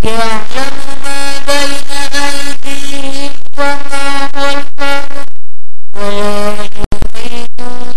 يعلم ما بين أيديهم وما خلفهم ولا يحيطون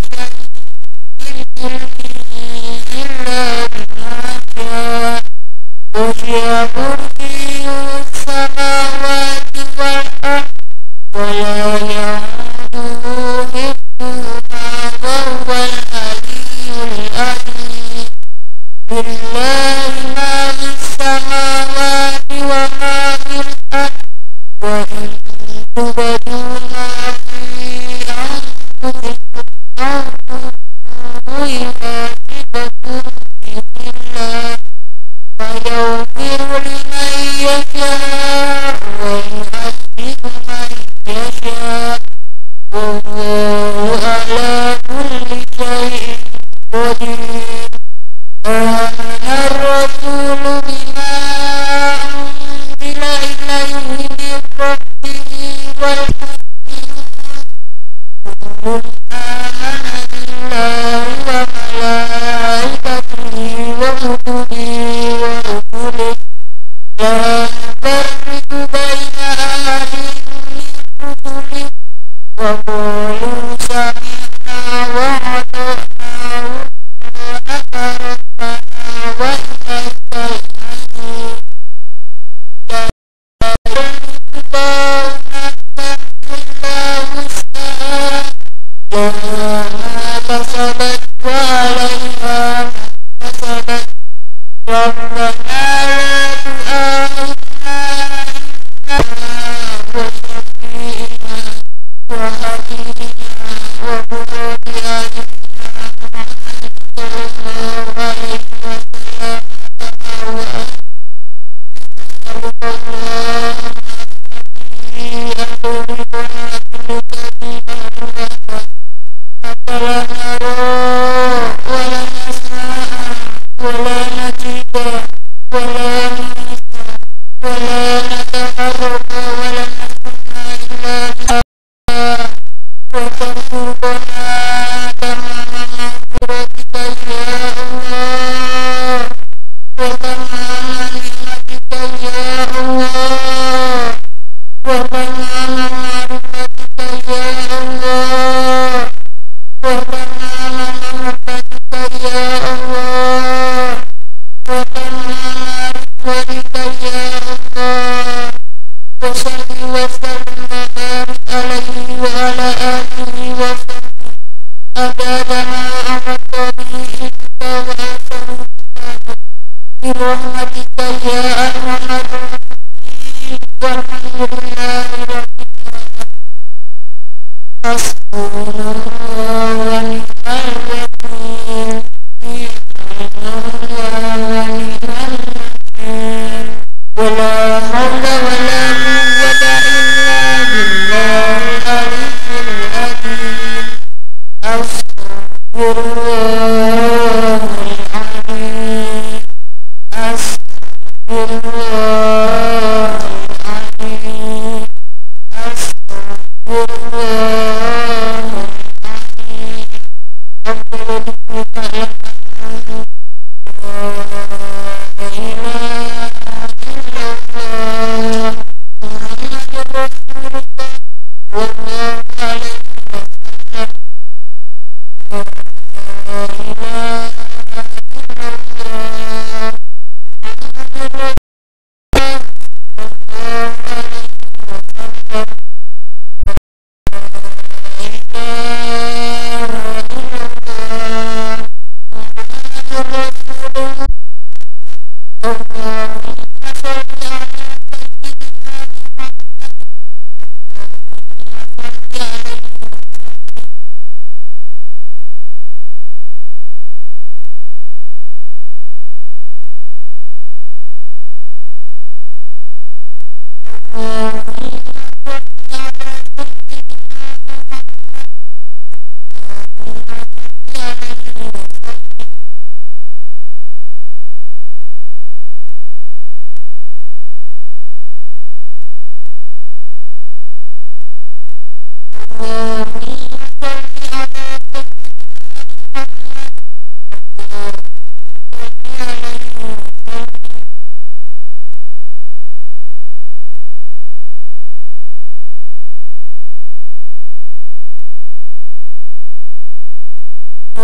بشيء إلا بما شاء وسع كرسيه السماوات والأرض ولا يعوده حفظهما وهو العلي العظيم لله ما في السماوات وما في الأرض وإن تبدوا ما في أنفسكم أو تخفوه يحاسبكم به الله فيغفر لمن يشاء ويعذب من يشاء والله على كل شيء قدير آمن الرسول بما أنزل إليه من ربه والمؤمنون كل آمن بالله وملائكته وكتبه ورسله لا نفرق بين أحد من رسله وقالوا سمعنا وأطعنا غفرانك ربنا وإليك المصير لا يكلف الله نفسا إلا وسعها لها ما كسبت وعليها ما اكتسبت ربنا لا تؤاخذنا إن وسعنا وهدينا وقرة أعيننا محمد صلى الله عليه وسلم كما وأسألك الله به أدرك وأسألك بما فلا نرى ولا نسمع ولا نجد ولا ننسى ولا نتحرك ولا نسمع إلا بها وترزقنا تمام مغفرتك يا الله وتمام نعمتك يا الله وتمام معرفتك يا الله وتمام محبتك يا الله وتمام رضوانك يا الله وصل وسلم وبارك عليه وعلى آله وصحبه أبدا ما أمرت به إنك وأحسن برحمتك يا أرحم الراحمين والحمد لله رب العالمين حسبنا الله ونعم الوكيل نعم الله ونعم الوكيل ولا حول ولا قوة إلا بالله العلي العظيم أستغفر الله العظيم أستغفر الله العظيم أستغفر الله العظيم أفضل ذكرك الحمد لا إله إلا الله محمد رسول الله والله عليه وسلم لا إله إلا الله محمد رسول الله والله عليه وسلم لا إله إلا الله محمد رسول الله اللهم صل على سيدنا محمد صل عليه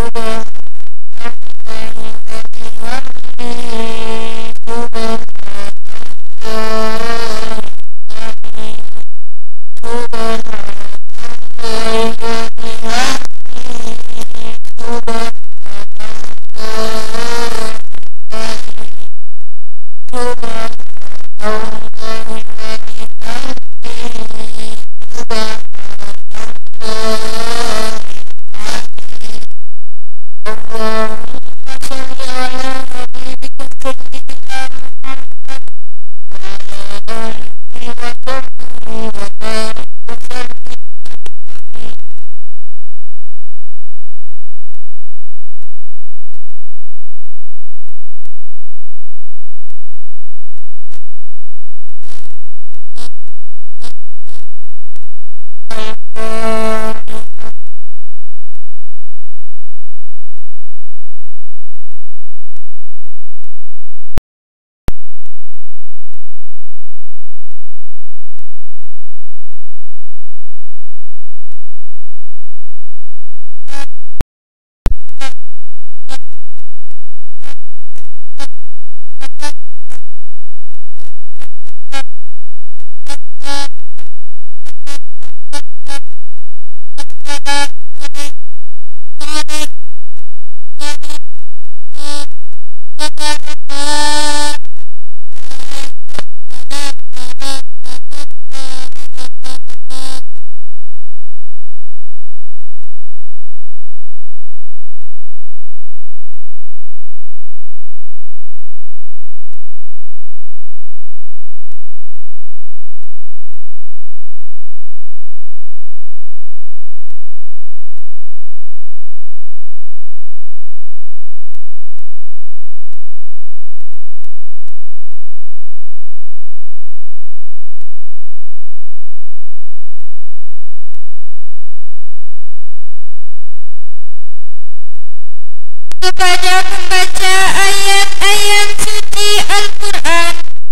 kepada pembaca ayat-ayat suci Al-Quran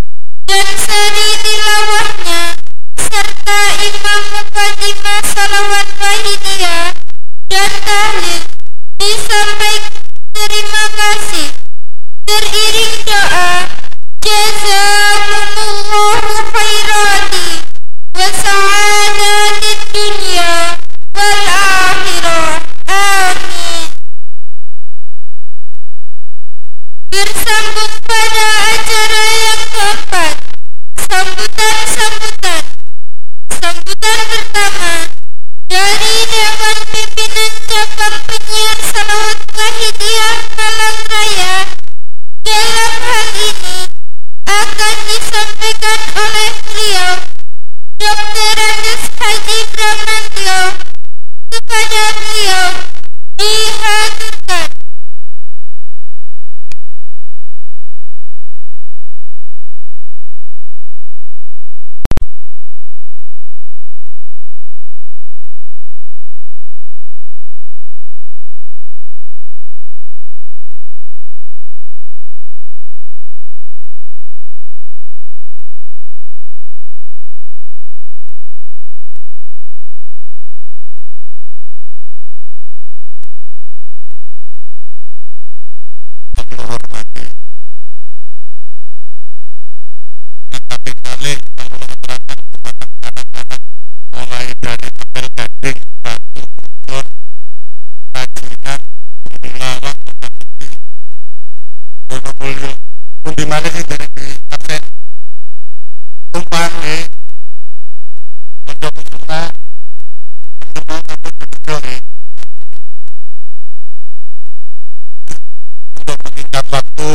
dan seri tilawahnya, serta imam muqaddimah salawat wahidiyah dan tahlil, disampaikan terima kasih teriring doa jazakumullahu khairati wa sa'adatid dunya wal akhirah. Amin. Bersambung pada acara yang keempat, sambutan pertama dari Dewan Pimpinan Cabang Penyiar Salawat Wahidiyah Malang Raya. Dalam hal ini akan disampaikan oleh beliau, Dr. Andes Haji Bramantyo. Kepada beliau dihaturkan. Di mana sih dari akses umpan nih untuk kita untuk meningkat waktu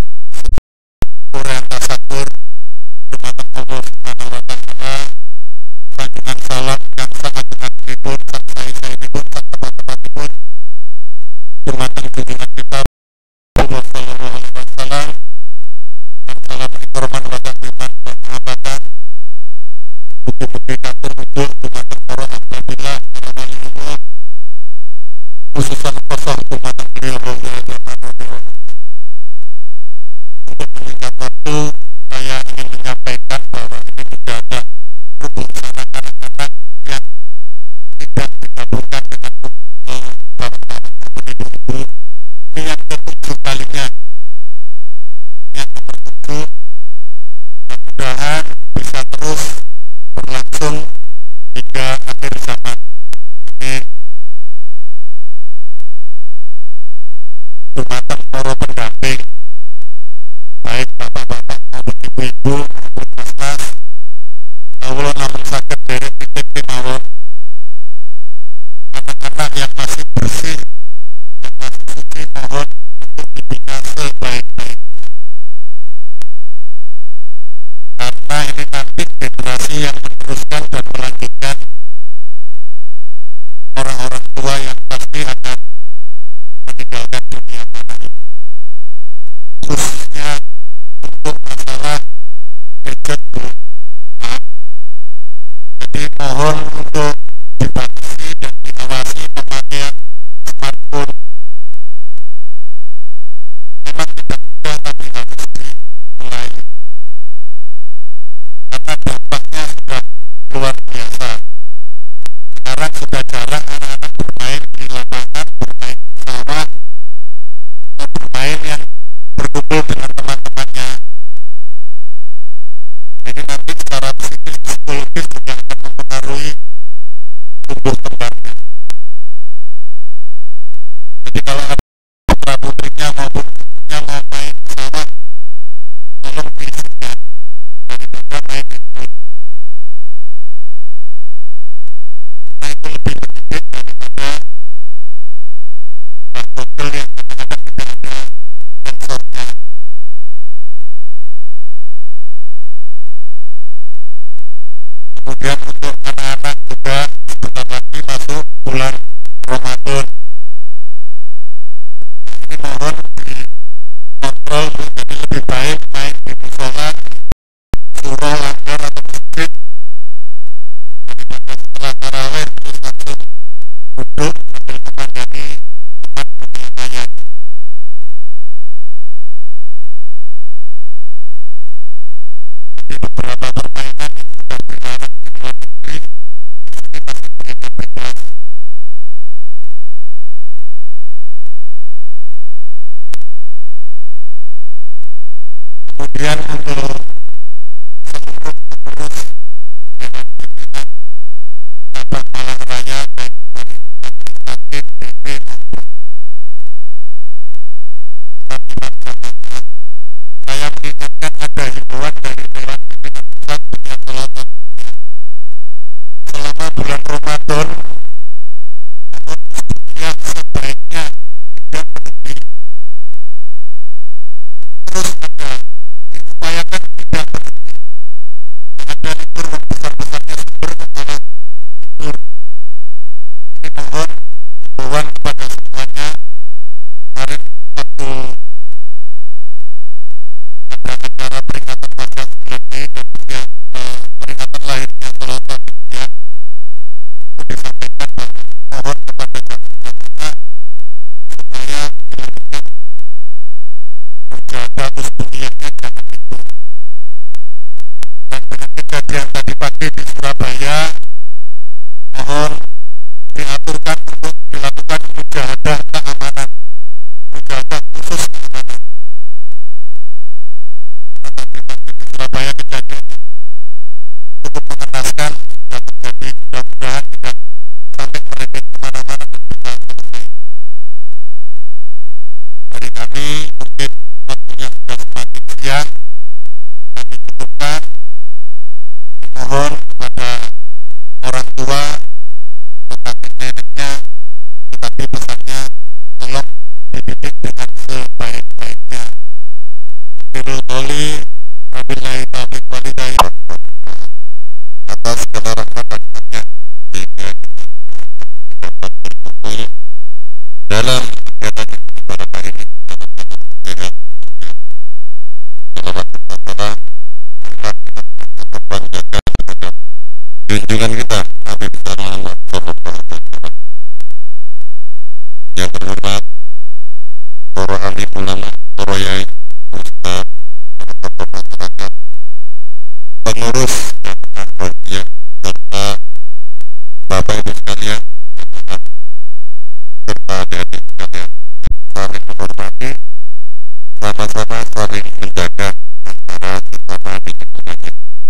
Quran tasakur Jumat Allah Subhanahu wa Ta'ala dengan salam yang sangat dengan ribut saya ini pun tak tepat pun Jumat junjungan kita Allah Sallallahu Alaihi Wasallam. Salam hormat wa taklimat wa muhabbatan ibu-ibu maupun mas-mas kawula namun saged derek titip kemawon anak-anak yang masih bersih, yang masih suci, mohon untuk dibina sebaik-baiknya karena ini nanti generasi yang meneruskan dan melanjutkan orang-orang tua yang pasti akan meninggalkan dunia mana ini, khususnya untuk masalah gadget Bu. Nah, jadi mohon untuk dibatasi dan diawasi pemakaian smartphone. Memang tidak mudah tapi harus dimulai karena dampaknya sudah luar biasa. Sekarang sudah jarang anak-anak bermain di lapangan, bermain di sawah, atau bermain yang berkumpul dengan teman-temannya. Ini nanti secara psikis psikologis juga akan mempengaruhi tumbuh kembangnya. Jadi kalau ada putra putrinya maupun putrinya mau main di sawah, tolong diizinkan daripada main handphone. Nah itu lebih mendidik daripada botol yang kadang-kadang tidak ada sensornya. Kemudian untuk anak-anak juga sebentar lagi masuk bulan Ramadan. Nah, ini mohon dikontrol Bu, jadi lebih baik main di musola, surau, langgar atau masjid daripada setelah tarawih terus langsung duduk sambil memandangi teman dunia maya. Jadi beberapa permainan yang sudah dilarang di luar negeri di sini masih beredar bebas. Kemudian untuk seluruh pengurus Dewan Pimpinan Cabang Malang Raya baik dari administratif, DP maupun ketertiban jamaah, saya mengingatkan ada himbauan dari Dewan Pimpinan Pusat Penyiar Salawat Dunia. Selama bulan Ramadan, mohon dunia sebaiknya tidak berhenti. Terus ada, diupayakan tidak berhenti. Yang ada libur besar-besarnya sumber malah libur. Ini mohon himbauan kepada semuanya. Kemarin waktu ada acara peringatan wajah 9 Mei dan peringatan lahirnya Salawat Dunia, itu disampaikan bahwa mohon kepada jamaah supaya dilanjutkan mujahadah usbuniyahnya jangan libur. Dan dengan kejadian tadi pagi di Surabaya, mohon diaturkan untuk dilakukan mujahadah keamanan, mujahadah khusus keamanan. Karena tadi pagi di Surabaya kejadian yang cukup mengenaskan sudah terjadi, mudah-mudahan tidak sampai merembet kemana-mana dan bisa selesai. Dari kami mungkin waktunya sudah semakin siang, kami cukupkan. Dimohon kepada orang tua, kakek neneknya, tetapi pesannya tolong dididik dengan sebaik-baiknya. Akhirul qouli, wabillahi taufiq walhidayah. Atas segala rahmat dan nikmatnya sehingga kita dapat berkumpul dalam kegiatan yang berbarakah ini dalam sehat. Salawat bersalah, marilah kita tetap banggakan terhadap junjungan kita Nabi besar Muhammad SAW. Yang terhormat para alim ulama, para yai, ustaz, para tokoh masyarakat, pengurus jamaah Rohiyah, serta Bapak Ibu sekalian, anak-anak, serta adik-adik sekalian, saling menghormati, sama-sama saling menjaga antara sesama di lingkungannya.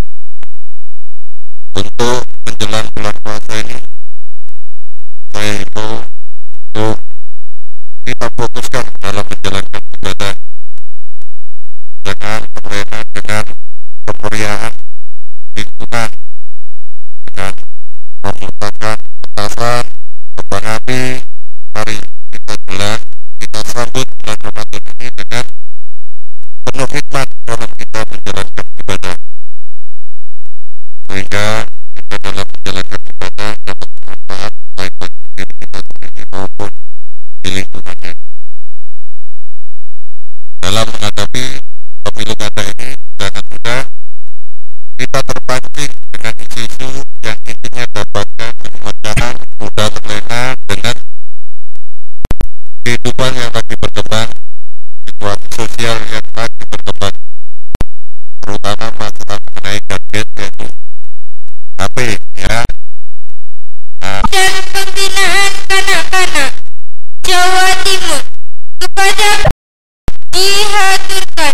Untuk menjelang bulan puasa ini, saya himbau untuk kita fokuskan dalam menjalankan ibadah, jangan terlena dengan kemeriahan lingkungan dengan memutarkan petasan, kembang api. Mari kita jelas, kita sambut bulan Ramadan ini dengan penuh hikmat dalam kita menjalankan ibadah, sehingga kita dalam menjalankan ibadah dapat bermanfaat baik bagi diri kita sendiri maupun di lingkungannya. Dalam menghadapi pemilu kada ini jangan mudah kita terpancing dengan isu-isu yang intinya dapatkan memecahkan mudah terlena dengan kehidupan yang lagi berkembang, situasi sosial yang lagi berkembang, terutama masalah mengenai gadget yaitu HP ya. Dan pembinaan kanak-kanak Jawa Timur kepada dihaturkan.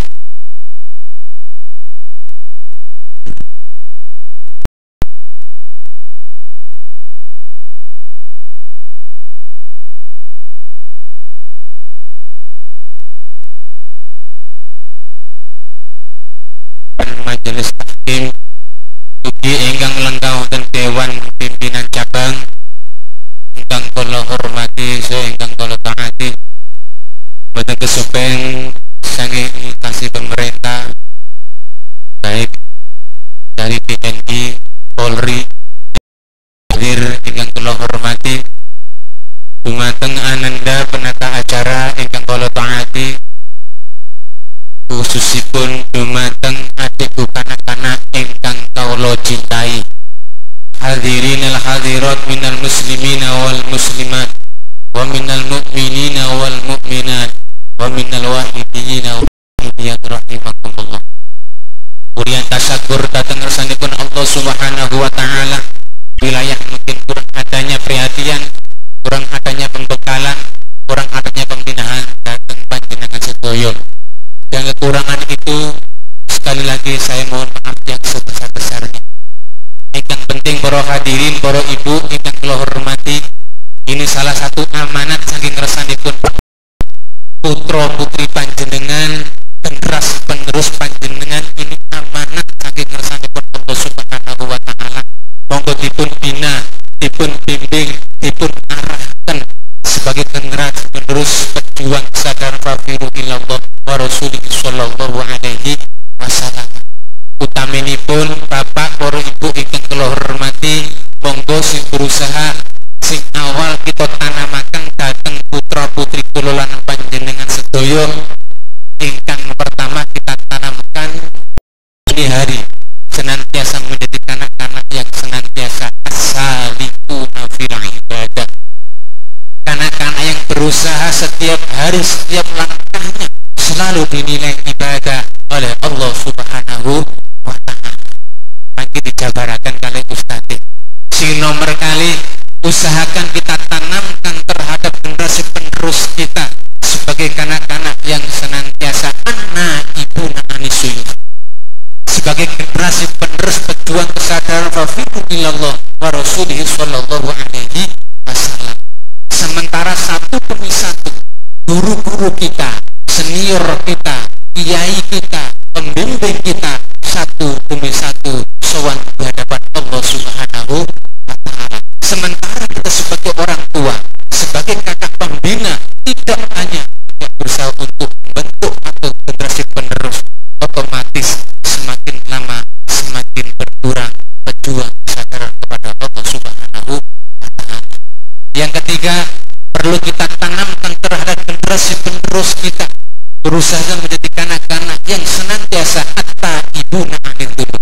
Majelis Hakim ugi ingkang lenggah wonten Dewan Pimpinan Cabang ingkang kula hormati ingkang kula taati, boten kesupen saking instansi pemerintah baik dari TNI, Polri, hadir ingkang kula hormati, dumateng ananda penata acara ingkang kula taati, khususipun dumateng adikku kanak-kanak ingkang kawula cintai, hadirin al hadirat minal muslimina wal muslimat wa minal mu'minina wal mu'minat wa minal wahidina wal wahidiyat rahimakumullah. Kurian tasyakur datang ngersanipun Allah subhanahu wa ta'ala. Wilayah mungkin kurang adanya perhatian, kurang adanya pembekalan, kurang adanya pembinaan datang panjenengan sedoyo. Dan kekurangan itu sekali lagi saya mohon maaf yang sebesar-besarnya. Yang penting para hadirin, para ibu ingkang kula hormati, ini salah satu amanat saking resanipun putra putri panjenengan, generasi penerus panjenengan, ini amanat saking resanipun Allah Subhanahu wa taala. Monggo dipun bina, dipun bimbing, dipun arahkan sebagai generasi penerus pejuang kesadaran fafiru ilallah wa rasulihi sallallahu alaihi wasallam. Utaminipun bapak para ibu ingkang kula hormati, monggo sing berusaha sing awal kita tanamaken dhateng putra putri kula lan panjenengan sedaya. Ingkang pertama kita tanamkan ini hari senantiasa menjadi kanak-kanak yang senantiasa as-salikuna fil ibadah, kanak-kanak yang berusaha setiap hari, setiap langkahnya selalu dinilai ibadah oleh Allah Subhanahu wa ta'ala. Mangke dijabaraken kali Ustadz, sing nomor kali usahakan kita tanamkan terhadap generasi penerus kita sebagai kanak-kanak yang senantiasa anak ibu anisuyuh, sebagai generasi penerus pejuang kesadaran fafiru ilallah wa rasulihi sallallahu alaihi wasallam. Sementara satu demi satu guru-guru kita, senior kita, kiai kita, pembimbing kita, satu demi satu sowan di hadapan Allah Subhanahu wa ta'ala. Sementara kita sebagai orang tua, sebagai kakak pembina, tidak hanya berusaha untuk membentuk atau generasi penerus, otomatis semakin lama semakin berkurang pejuang kesadaran kepada Allah Subhanahu wa ta'ala. Yang ketiga, perlu kita tanamkan terhadap generasi penerus kita, berusaha menjadi kanak-kanak yang senantiasa atta ibu na'anil dulu.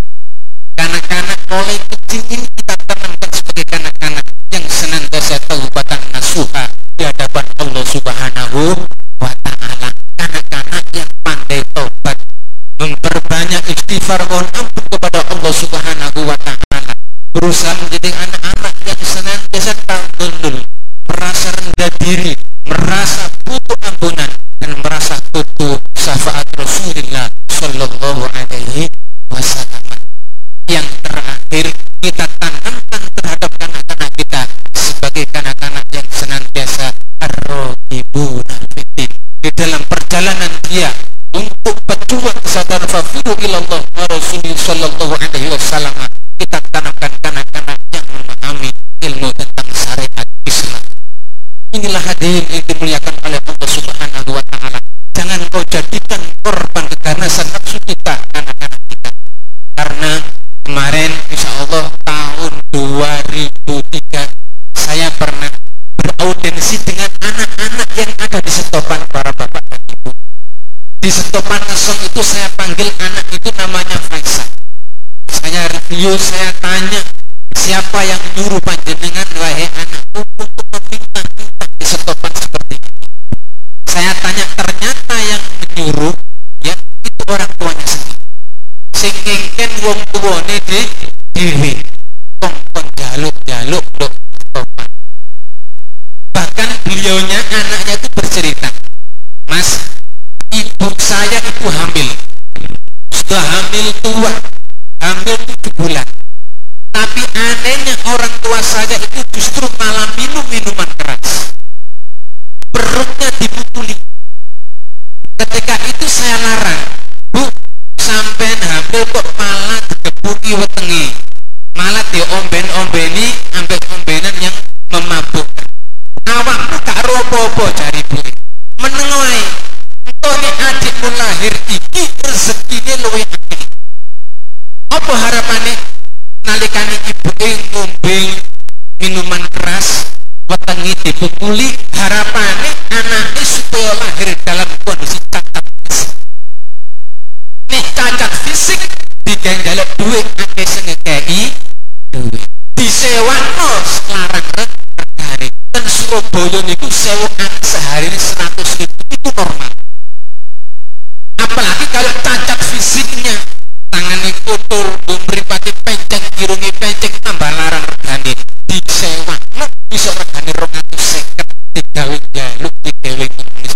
Kanak-kanak mulai kecil ini kita tanamkan sebagai kanak-kanak yang senantiasa taubatan nasuha di hadapan Allah Subhanahu wa ta'ala. Kanak-kanak yang pandai taubat, memperbanyak istighfar, mohon ampun kepada Allah Subhanahu wa ta'ala, berusaha menjadi anak-anak yang senantiasa tawadhu, merasa rendah diri, merasa butuh ampunan, dan merasa butuh syafaat Rasulullah sallallahu alaihi wasallam. Yang terakhir, kita tanamkan terhadap kanak-kanak kita sebagai kanak-kanak yang senantiasa ar-raqibuna fiddin, di dalam perjalanan dia untuk pejuang kesadaran fafiru ilallah wa rasulih sallallahu alaihi wasallam. Kita tanamkan kanak-kanak yang memahami ilmu tentang syariat Islam. Inilah hadirin yang dimuliakan oleh Allah Subhanahu wa ta'ala. Jangan kau jadikan korban keganasan nafsu kita, anak-anak kita. Karena kemarin insya Allah tahun 2003 saya pernah beraudiensi dengan anak-anak yang ada di setopan para bapak dan ibu. Di setopan Ngesong itu saya panggil anak itu namanya Faisal. Saya review, saya tanya siapa yang nyuruh panjenengan wahai anakku untuk meminta-minta di setopan seperti ini. Saya tanya, ternyata yang menyuruh ya itu orang tuanya sendiri. Sing ngengken wong tuwane dhewe. Kongkon jaluk-jaluk lho setopan. Bahkan beliaunya, anaknya itu bercerita, Mas, ibu saya itu hamil, sudah hamil tua, hamil 7 bulan. Tapi anehnya orang tua saya itu justru malah minum minuman keras, perutnya dipukuli. Ketika itu saya larang, Bu, sampean hamil kok malah digebuki wetenge, malah diomben-ombeni ambek ombenan yang memabukkan. Awakmu gak ropo-opo cari bui menengoi entone adikmu lahir iki rezekine luwih akeh. Apa harapane nalikane ibuke ngombe minuman keras wetenge dipukuli, harapane anake supaya lahir dalam kondisi cacat fisik. Nek cacat fisik digendalek duit akeh sing ngekeki duit disewano larang regane. Dan Surabaya niku sewaan sehari ini 100.000 itu normal. Apalagi kalau cacat fisiknya, tangannya kotor, mripate penceng, irunge penceng, tambah larang regane. Disewa, no, bisa regane 250 digawe jaluk, digawe ngemis.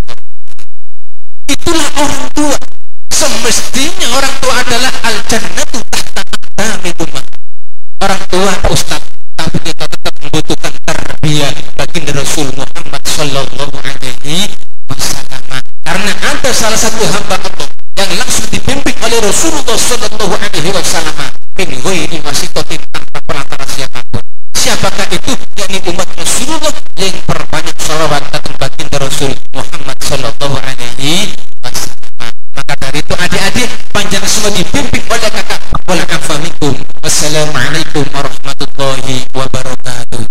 Itulah orang tua. Semestinya orang tua adalah al-jannatu tahta aqdamihim. Orang tua Ustaz, tapi kita tetap membutuhkan tarbiyah baginda Rasul Muhammad sallallahu alaihi wasallam. Karena ada salah satu hamba Allah yang langsung dibimbing oleh Rasulullah sallallahu alaihi wasallam min ghairi wasitatin, tanpa perantara siapapun. Siapakah itu? Yakni umat Rasulullah yang perbanyak shalawat datang baginda Rasul Muhammad sallallahu alaihi wasallam. Maka dari itu adik-adik, panjang semua dibimbing oleh kakak. Waalaikumsalam. Wassalamualaikum warahmatullahi wabarakatuh.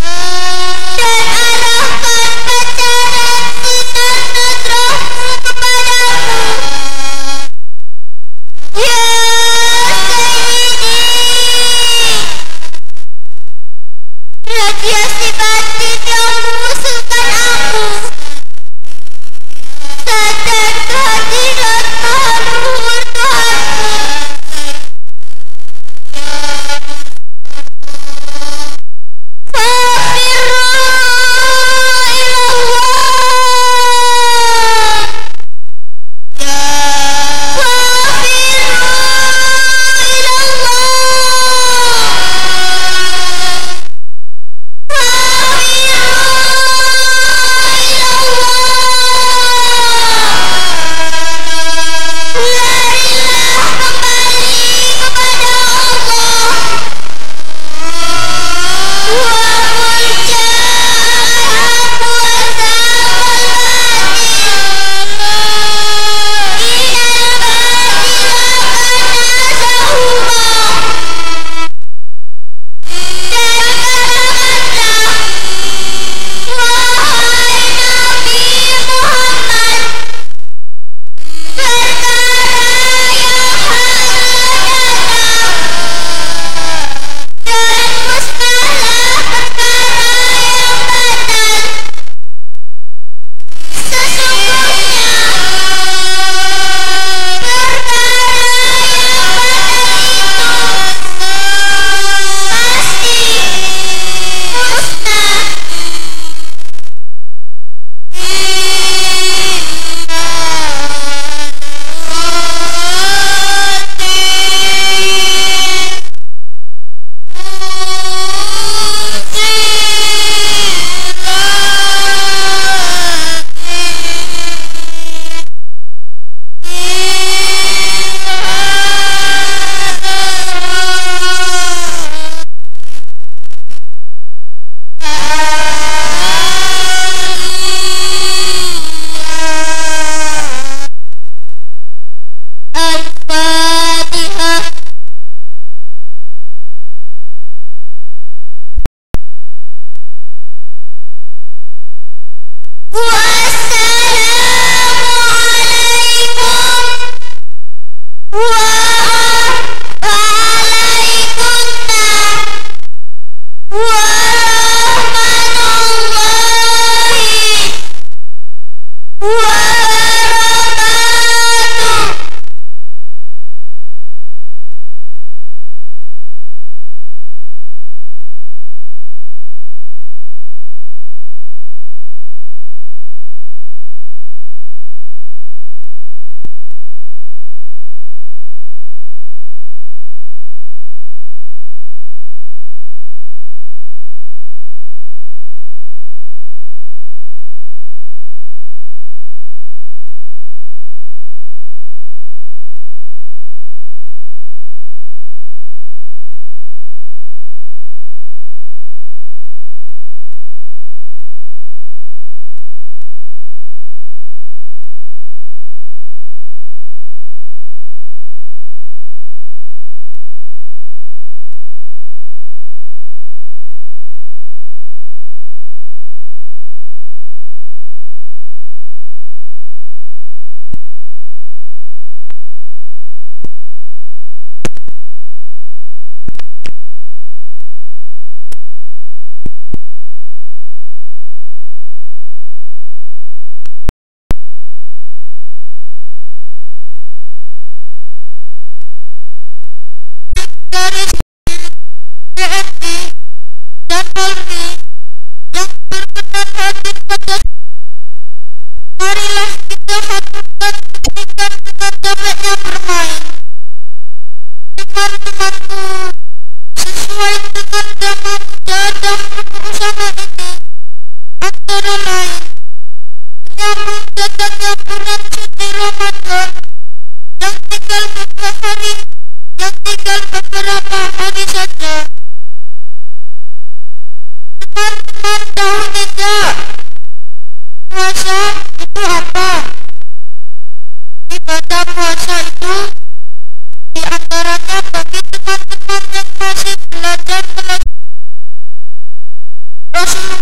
Radiasi batin yang mengusulkan aku sadar kehadiran Maha Luhur Tuhanku. Fafirru ilallah.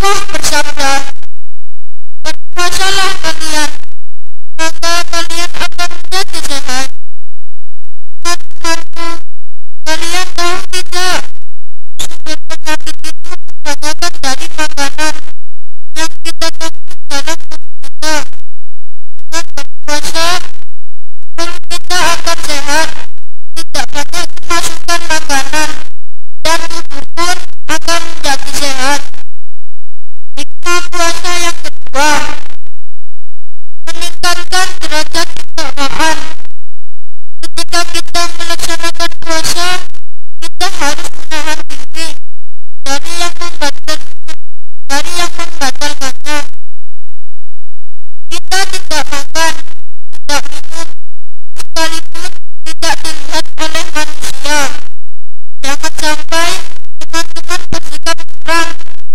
Allah bersabda, berpuasalah kalian, maka kalian akan menjadi sehat. Teman-temanku, kalian tahu tidak, sumber penyakit itu kebanyakan dari makanan yang kita temui dalam tubuh kita. Dengan berpuasa, kulit kita akan sehat, tidak banyak dimasukkan makanan, dan tubuh pun akan menjadi sehat. Hikmah puasa yang kedua, meningkatkan derajat ketakwaan. Ketika kita melaksanakan puasa, kita harus menahan diri dari yang membatalkannya. Kita tidak makan, tidak minum, sekalipun tidak dilihat oleh manusia. Jangan sampai teman-teman bersikap curang.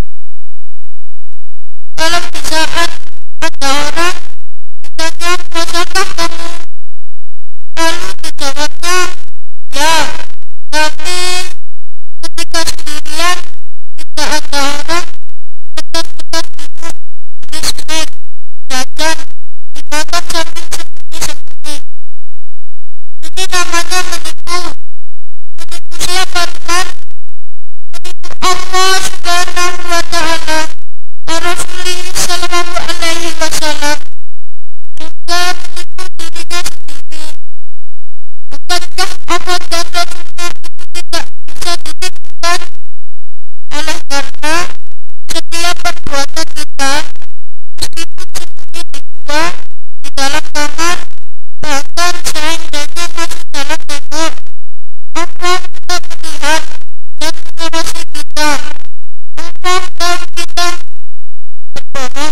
Kalau di saat ada orang bertanya, puasakah kamu? Lalu dijawabnya, ya, tapi ketika sendirian tidak ada orang, kita bingung, beli snack, jajan, dimakan sambil sembunyi-sembunyi. Ini namanya menipu. Menipu siapa, teman? Menipu Allah Subhanahu wa ta'ala, Rasulullah sallallahu alaihi wasallam, juga menipu dirinya sendiri. Bukankah Allah dan Rasulnya itu tidak bisa ditipukan? Oleh karena setiap perbuatan kita, meskipun sembunyi di gua, di dalam kamar, bahkan seandainya masuk dalam tembok, Allah tetap melihat dan mengawasi kita. Allah tahu kita berbohong.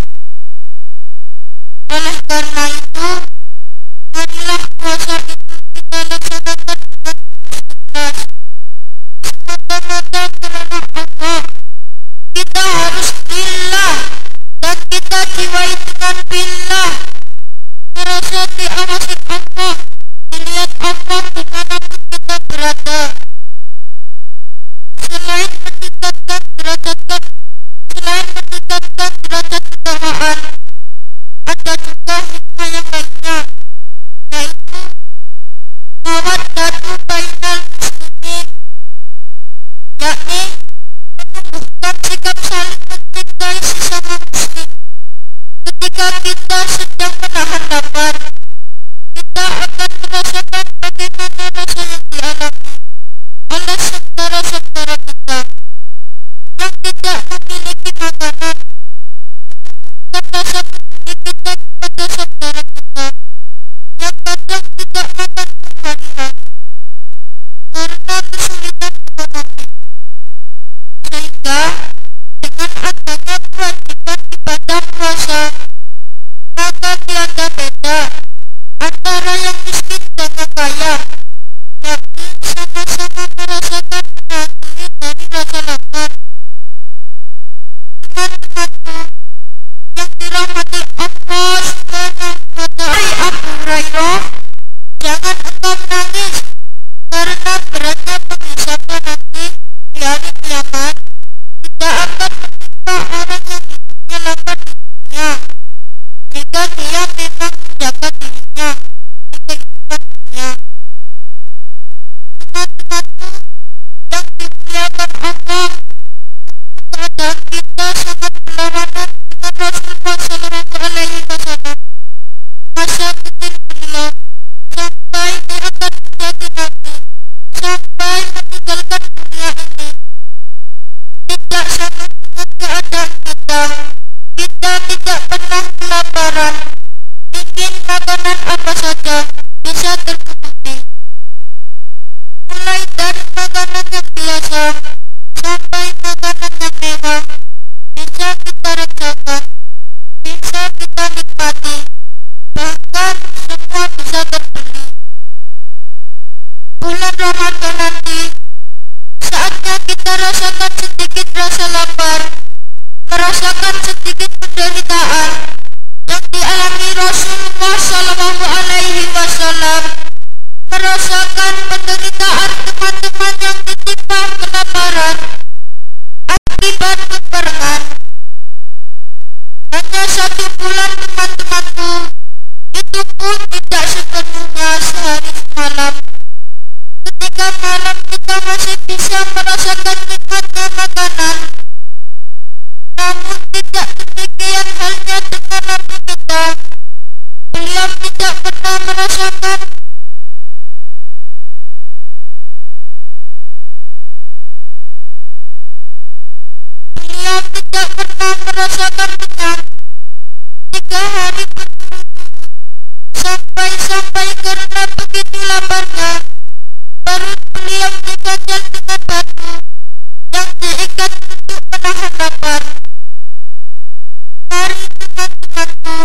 Oleh karena itu, marilah puasa itu kita laksanakan dengan ikhlas, semata-mata karena Allah. Kita harus billah dan kita jiwai dengan billah, merasa diawasi Allah, dilihat Allah dimanapun kita berada. Selain meningkatkan derajat ketakwaan, ada juga hikmah yang lainnya, yaitu mawaddatu bainal muslimin, yakni menumbuhkan sikap saling mencintai sesama muslim. Ketika kita sedang menahan lapar, kita akan merasakan bagaimana rasa yang dialami oleh saudara-saudara kita yang tidak memiliki makanan. Menumbuhkan rasa peduli kita kepada saudara kita yang kadang tidak makan berhari-hari karena kesulitan ekonomi. Sehingga dengan adanya kewajiban ibadah puasa, maka tiada beda antara yang miskin dan yang kaya, yakni sama-sama merasakan menahan diri dari rasa lapar. Teman-temanku yang dirahmati Allah Subhanahu wa ta'ala, Abu Hurairah, jangan engkau menangis karena beratnya penghisapan nanti di hari kiamat tidak akan menimpa orang yang hidupnya lapar di dunia jika dia memang menjaga dirinya di kehidupan dunia. Teman-temanku yang dimuliakan Allah, keadaan kita sangat berlawanan dengan Rasulullah sallallahu alaihi wasallam. Masa kecil beliau sampai dia akan menjadi nabi, sampai meninggalkan dunia ini, tidak sama dengan keadaan kita. Kita tidak pernah kelaparan, ingin makanan apa saja bisa tercukupi, mulai dari makanan yang biasa sampai makanan yang mewah bisa kita rasakan, bisa kita nikmati, bahkan semua bisa terbeli. Bulan Ramadan nanti saatnya kita rasakan sedikit rasa lapar, merasakan sedikit penderitaan yang dialami Rasulullah sallallahu alaihi wasallam, merasakan penderitaan teman-teman yang ditimpa kelaparan akibat peperangan, 1 bulan teman-temanku, itu pun tidak sepenuhnya sehari semalam. Ketika malam kita masih bisa merasakan nikmatnya makanan, namun tidak demikian halnya dengan Nabi kita. Beliau tidak pernah merasakan kenyang 3 hari berturut-turut sampai karena begitu laparnya baru beliau diganjal dengan batu yang diikat untuk menahan lapar. Mari teman-temanku,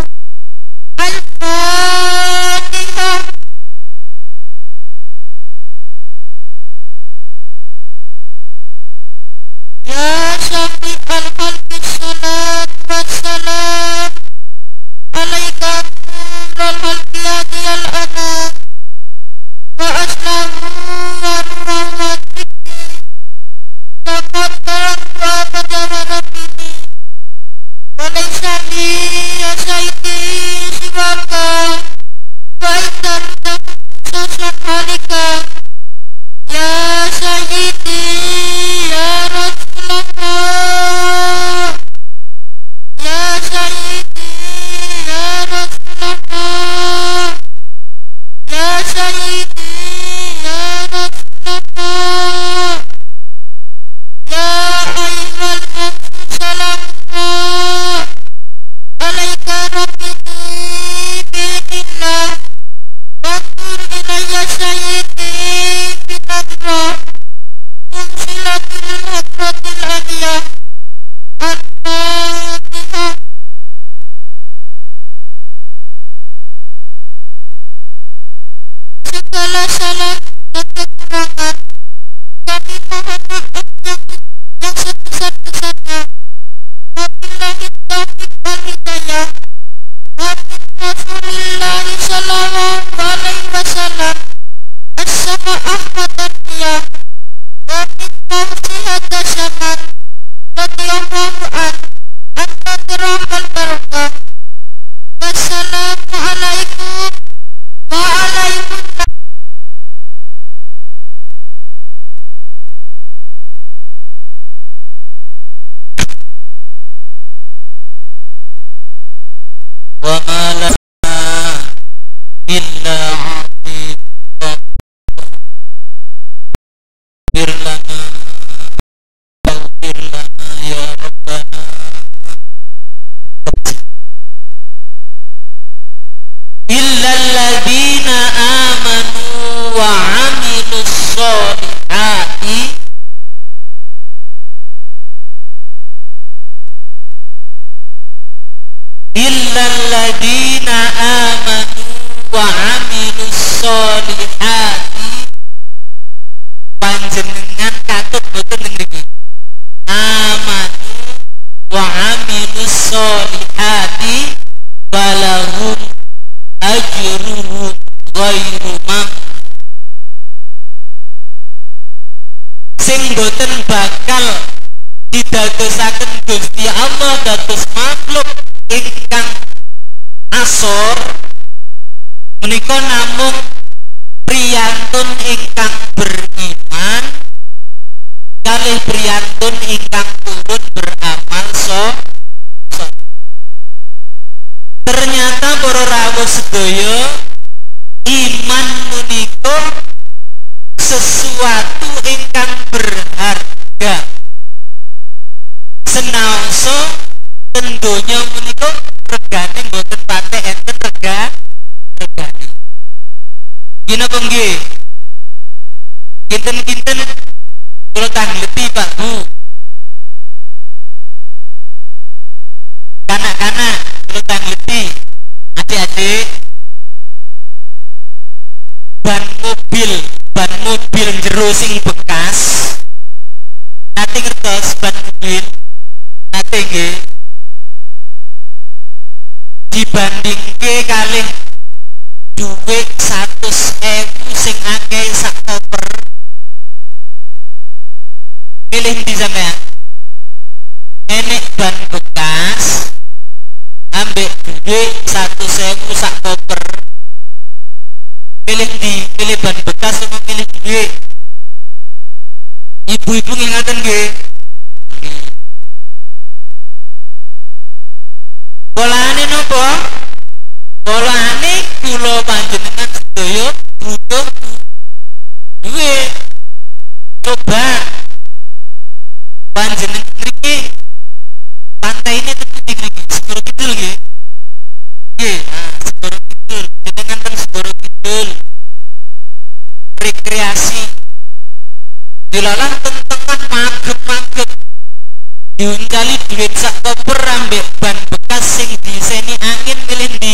Al-Fatihah. Ya Syafi al-Khalqi salat wassalam alaika nurul khalqi adiyal anam wa aslahu wa nurawatiki dapat barang wa pada rabbini wa laysani ya sayyidi siwaka wa idarta sasan halika ya sayyidi ya Rasulullah ya sayyidi ya Rasulullah ya sayyidi ya Rasulullah ya ayyuhal maqsud salamullah alaika rabbini bi'illah wanzur ilayya sayyidi binadrah Mumsilatul hadratil aliyah. Al-Fatihah. Segala salah dan kekurangan kami mohon maaf yang sebesar-besarnya. Wabillahi taufiq wal hidayah. Wa min Rasulillah sallallahu alaihi wasallam as-sama Ahmad Taniyah. Wa min mawsi hadha syaman radiyallahu an an-nadrahal barakah. Wassalamualaikum wa alaikum wa ala illa abdi firlana firlana ya rabbana illa alladhina amanu wa amilus solihati illa alladhina amanu wa amilus solihati. Panjenengan katut boten ngriki amanu wa amilus solihati balahum ajruhum ghairu mamnun. Sing boten bakal didadosaken Gusti Allah dados makhluk ingkang asor menika namung priyantun ingkang beriman kalih priyantun ingkang turut beramal ternyata para rawuh sedaya iman menika sesuatu ingkang berharga senaosa tendonya menika regane mboten patek enten regane. Gina nggih. Kinten-kinten kula tangleti Pak Bu. Kanak-kanak kula tangleti. Adik-adik. Ban mobil jero sing bekas. Nate ngertos ban mobil. Nate nggih. Dibandingke kalih duit 100.000 sing akeh sak koper pilih di sampean enek ban bekas duit 1.000 sak koper. Pilih pilih ban bekas sama pilih duit. Ibu-ibu ngingatan nggih. Polane napa? Polane kula panjenengan sedaya butuh duit. Coba panjenengan mriki pantai ini tepi mriki Segoro Kidul nggih. Nggih, nah Segoro Kidul, jenengan teng Segoro Kidul. Rekreasi. Dilalah tentengan magep-magep. Diuncali duit sak koper ambek ban bekas sing diseni angin milih ndi?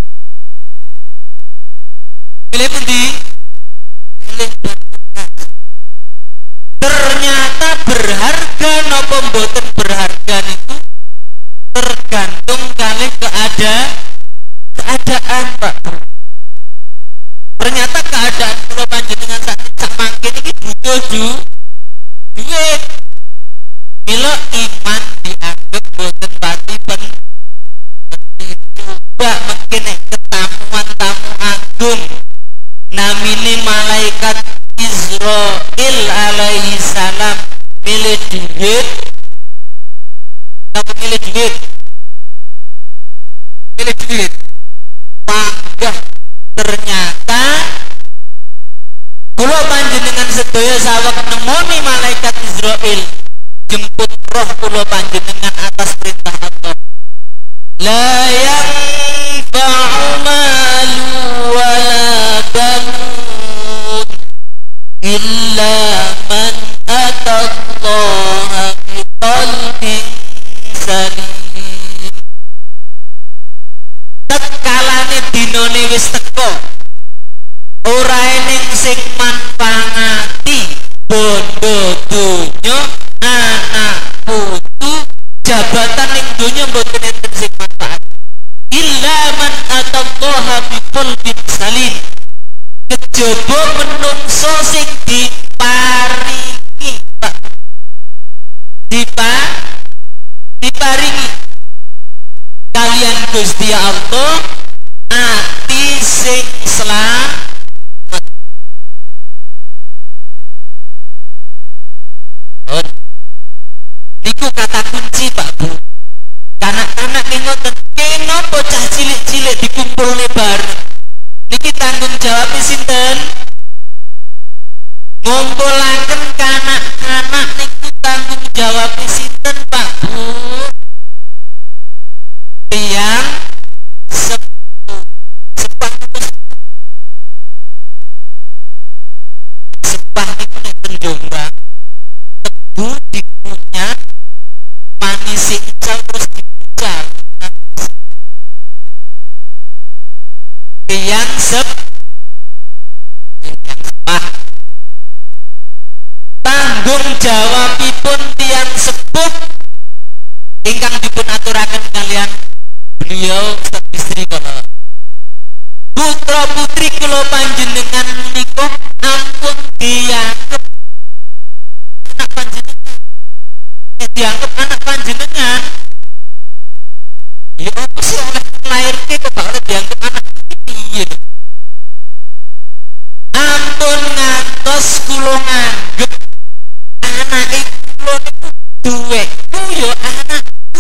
Milih pundi? Milih ban bekas. Ternyata berharga napa mboten berharga niku tergantung kali keadaan Pak. Ternyata keadaan kula panjenengan sak mangke iki butuh duit. Mila iman dianggap boten pati penting. Coba mungkin ketamuan tamu agung namine malaikat Israil alaihi salam milih duit. Apa milih duit? Milih duit. Panggah ternyata kula panjenengan sedaya saweg nemoni malaikat Israil jemput roh kula panjenengan atas perintah Allah. La yanfa'u malu wa la banun illa man atallaha biqalbin salim. Tatkalane dinane wis teko ora ening sing manfaati bondo donya anak putu jabatan ning donya mboten enten sing manfaat illa man atallaha biqalbin salim. Kejaba menungso sing diparingi Pak, diparingi kalian Gusti Allah ati sing slamet. Niku kata kunci Pak Bu. Kanak-kanak ning ngoten kenapa cah cilik-cilik dikumpulne bareng. Niki tanggung jawab sinten? Ngumpulaken kanak-kanak niku tanggung jawab sinten Pak Bu? Tiyang sepuh. Sepah niku nek ten Jombang tebu dikunyah manis ical terus diical. Tiyang sepah. Tanggung jawabipun tiyang sepuh ingkang dipun aturaken kalian beliau istri kula. Putra putri kula panjenengan menika ampun dianggep anak panjenengan. Dianggap anak panjenengan. Ya apa sih oleh lahirke kok gak oleh dianggap anak piye? Ampun ngantos kula nganggep anake kula niku duweku ya anakku.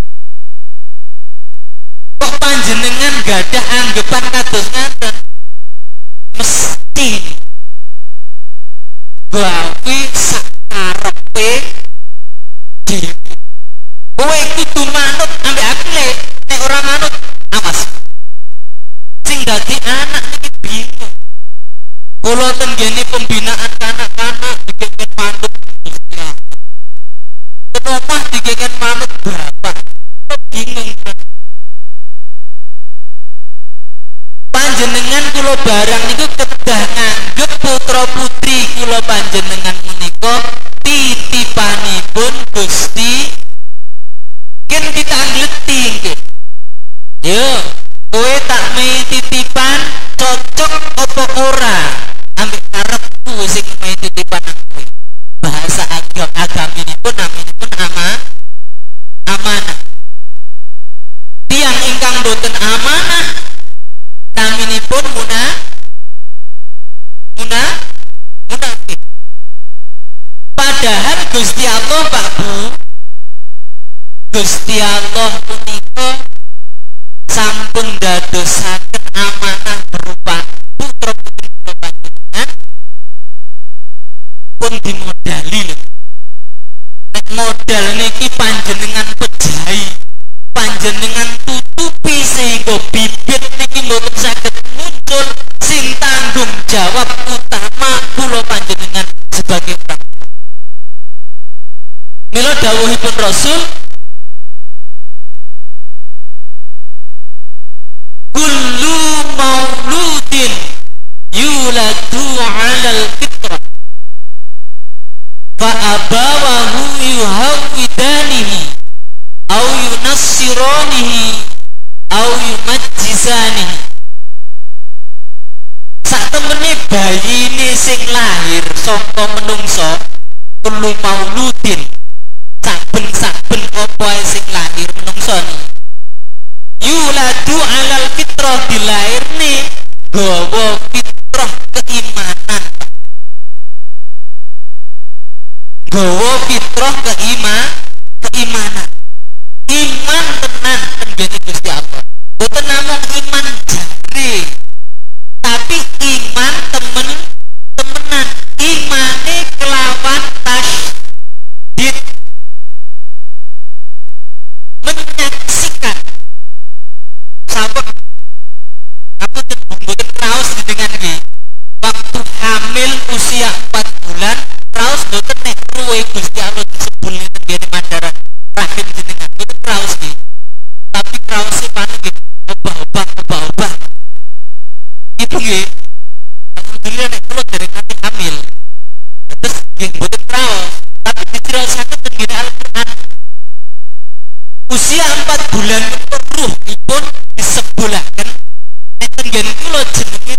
Kok panjenengan gadah anggapan kados ngaten? Mesti gawe sakarepe dhewe. Kowe kudu manut ambek aku nek ora manut awas. Sing dadi anak niki bingung. Kula tenggene pembinaan kanak-kanak dikeken manut Gusti Allah. Kenapa dikeken manut bapak? Bingung. Panjenengan kula barang niku kedah nganggep putra putri kula panjenengan menika titipanipun Gusti. Ken kita ngleti nggih. Yo, kowe tak mei titipan cocok apa ora ambek karepku sing mei titipan aku. Bahasa agaminipun naminipun amanah. Tiang ingkang boten boten amanah naminipun munafik. Padahal Gusti Allah Pak Bu, Gusti Allah punika sampun dadosaken amanah berupa putra putri kula panjenengan pun dimodali lho. Nek modal niki panjenengan pejahi, panjenengan tutupi sehingga bibit niki mboten saged muncul, sing tanggung jawab utama kula panjenengan sebagai orang. Mila dawuhipun Rasul, kullu mauludin yuladu 'alal fitrah fa abawahu yuhawidanihi au yunassiranihi au yumajjisanihi. Sak temene bayine sing lahir saka menungso, kullu mauludin, saben-saben apa sing lahir menungso yuladu 'alal fitrah, dilairne gawa fitrah keimanan, gawa fitrah keimanan, iman tenan tenggene Gusti Allah. Boten namung iman jare, tapi iman temenan, imane kelawan tasydid, menyaksikan. Sahabat aku mboten raos dengan iki. Waktu hamil usia 4 bulan, raos mboten nek ruwe Gusti Allah disebul tenggene mandharan rahim jenengan. Mboten raos iki. Tapi raose panen nggih obah-obah. Ibu nggih. Alhamdulillah nek kula dereng nate hamil. Terus nggih mboten raos, tapi diciraosaken tenggene Al-Qur'an. Usia 4 bulan ruhipun disebulaken nek tenggene kula jenenge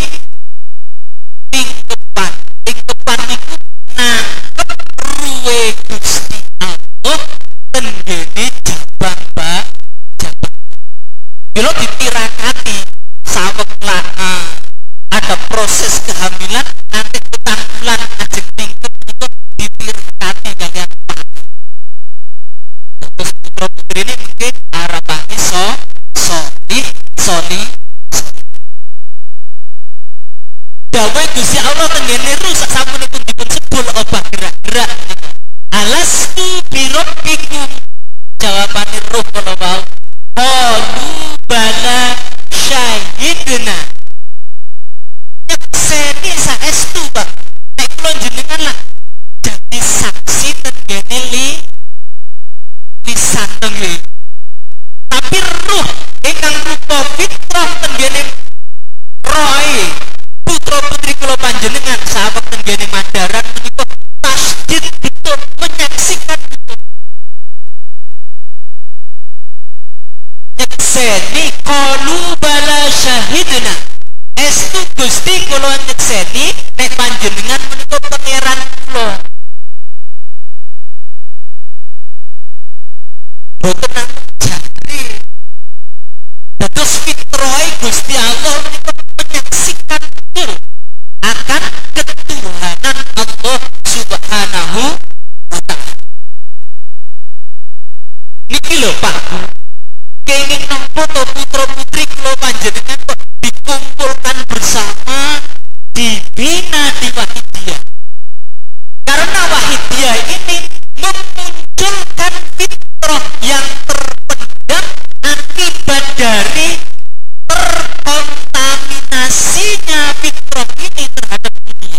tingkepan. Tingkepan niku nangkep ruwe Gusti Allah tenggene jabang jabang. Bila ditirakati saweg ada proses kehamilan nanti petang bulan ajeng tingkep niku ditirakati kalian pagi. Terus putra putri ini mungkin harapannya soli. Dawe Gusti Allah tenggene rusak samunipun dipun sebul obah gerak-gerak niku. Alastu birabbikum, jawabane ruh kala wau. Qalu bala syahidna. Nyekseni saestu Pak. Nek kula jenengan lah dadi saksi tenggene lisan tenggene. Tapi ruh ingkang rupa fitrah tenggene roe putra putri kula panjenengan sahabat tenggene mandharan menika tasdid betul, menyaksikan betul. Nyekseni qalu bala syahidna, estu Gusti kula nyekseni nek panjenengan menika pangeran kula. Boten namung jari. Dados fitrahe Gusti Allah menika menyaksikan betul akan ketuhanan Allah Subhanahu wa ta'ala. Niki lho Pak, kenging nampa to putra putri kula panjenengan kok dikumpulkan bersama, dibina di Wahidiyah. Karena Wahidiyah ini memunculkan fitrah yang terpendam akibat dari terkontaminasinya fitrah ini terhadap dunia.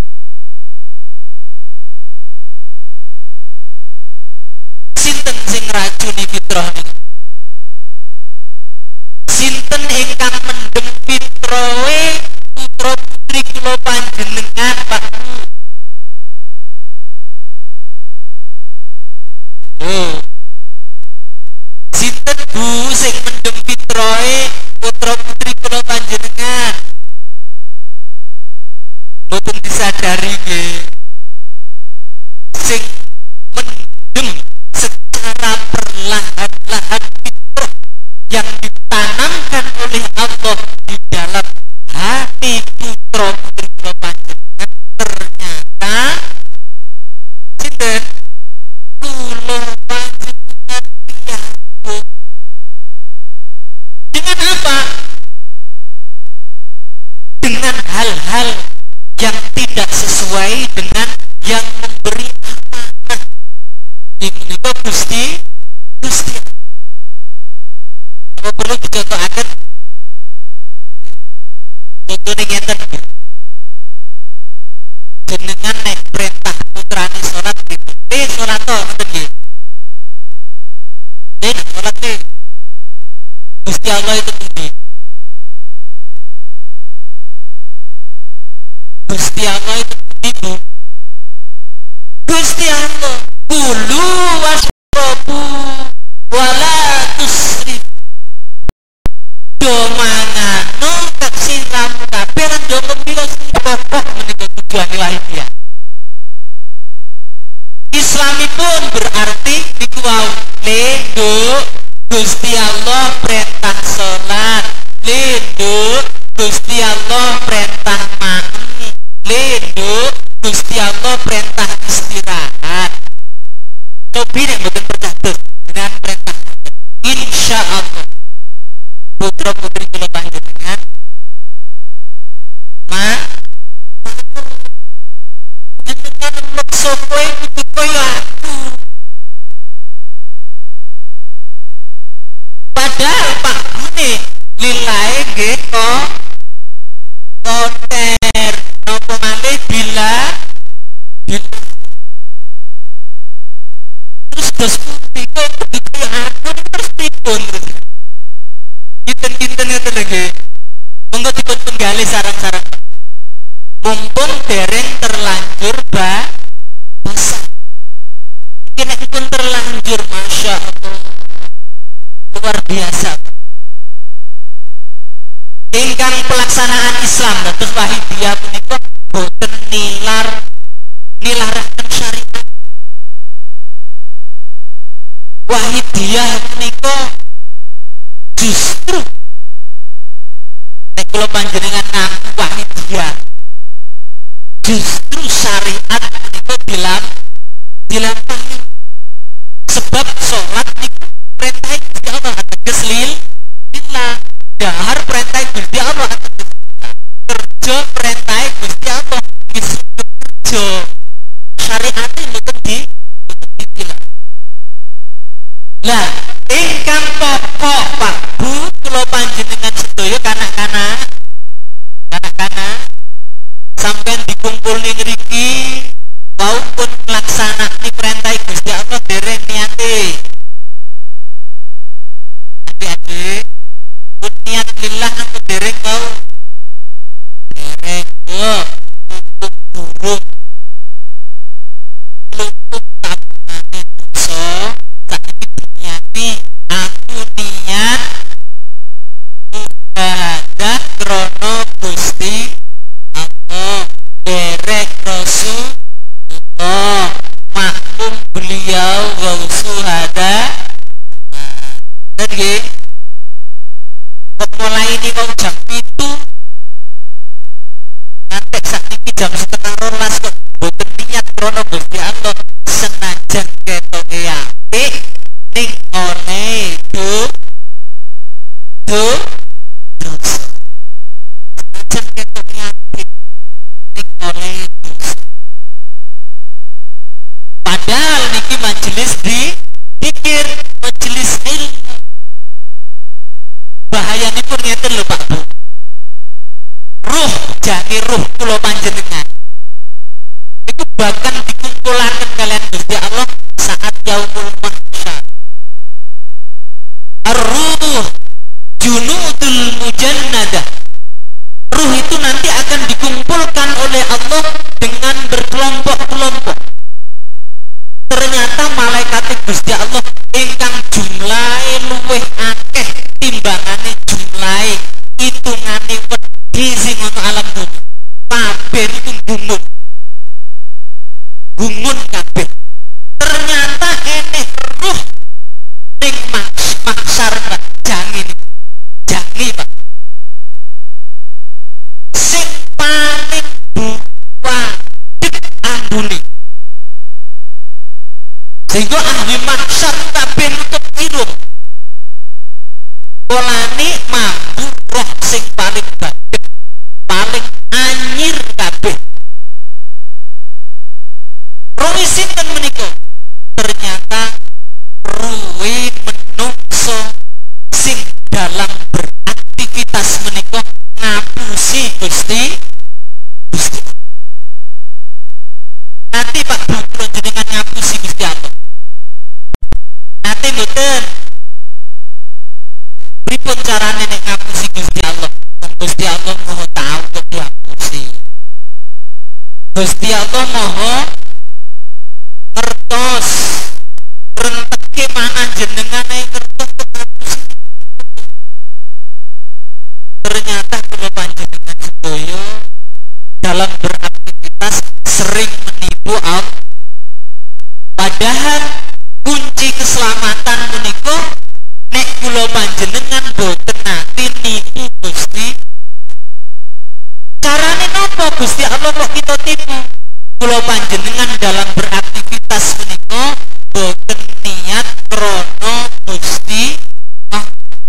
Sinten sing racuni fitrah ini? Sinten ingkang mendem fitrahe putra putri kula panjenengan Pak? Sinten Bu sing mendem fitrahe putra putri kula panjenengan? Mboten disadari nggih. Sing mendem secara perlahan-lahan fitrah yang ditanam apa? Dengan hal-hal yang tidak sesuai dengan yang memberi amanah. Ini kok Gusti apa perlu dicontohaken? Contohnya ngeten jenengan nek perintah putrane salat gitu. Salat to ngoten nggih. Salat Gusti Allah itu tinggi. Gusti Allah itu tinggi. Gusti Allah kulu wasrobu wala tusrif. Domangano taksih lamu kabeh lan do kepiro pokok menika tujuane lahiriah. Islamipun berarti niku wau linduk Gusti Allah perintah salat, linduk Gusti Allah perintah mandi, linduk Gusti Allah perintah istirahat. Cobi nek mboten percaya dengan perintah insyaallah putra putri kula panjenengan jenengan meksa kowe kudu kaya aku. Padahal Pak Gune lilae nggih kok koter napa malih bila terus dos putih kok kudu kaya aku terus pripun terus kinten-kinten ngeten lagi monggo dipun penggalih sarang-sarang mumpung dereng terlanjur basah kena dipun terlanjur Masya Allah luar biasa ingkang pelaksanaan Islam terus Wahidiyah punika boten nilaraken syariat. Wahidiyah punika justru nek kula panjenengan ngaku Wahidiyah justru syariat menika dilampahi sebab sholat niku perintah Gusti Allah ateges lillah dahar perintah Gusti Allah ateges kerja perintah Gusti Allah disuruh kerja syariat mboten ditilah. Lah ingkang pokok Pak Bu kula panjenengan sedaya kanak-kanak sampeyan dikumpul ning ngriki wau pun nglaksanakake perintah Gusti Allah dereng niate. Adik-adik pun niat lillah napa dereng wau? Dereng yo cukup durung luput tabungan dosa sakniki diniati aku niat ibadah krana Gusti Allah derek Rasulullah maklum beliau gausuhada dan nggih kok mulai ini mau jam itu ngantek sakniki jam 11:30 kok boten niat krana Gusti Allah senajan ketoke apik ning oleh dosa senajan ketoke apik ning oleh dosa. Padahal niki majelis dikir majelis ilmu bahayanipun ngeten lho Pak Bu ruh jane ruh kula panjenengan iku bahkan dikumpulaken kalian Gusti Allah saat yaumul mahsyar. Ar-ruh junudul mujannadah. Ruh itu nanti akan dikumpulkan oleh Allah dengan berkelompok-kelompok. Ternyata malaikat Gusti Allah ingkang jumlahe luwih akeh timbangane jumlahe hitungane wedi sing ana alam dunya. Kabeh iku gumun kabeh. Ternyata eneh ruh ning maksar Pak jangi Pak sing paling wadid ambune sehingga ahli maksar kabeh nutup irung polane mampu roh sing paling baik, paling anyir kabeh. Roh sinten menika? Ternyata ruwe menungso sing dalam beraktivitas menika ngapusi Gusti. Nanti Pak Butro jenengan ngapusi Gusti Allah. Nanti mboten. Pripun carane nek ngapusi Gusti Allah? Gusti Allah Maha tahu kok diapusi. Gusti Allah Maha ngertos renteke manah jenengan ae ngertos kok ngapusi. Ternyata kula panjenengan sedaya dalam beraktivitas sering menipu Allah. Padahal kunci keselamatan menika nek kula panjenengan boten nate nipu Gusti. Carane napa Gusti Allah kok kita tipu? Kula panjenengan dalam beraktivitas menika boten niat krana Gusti Allah.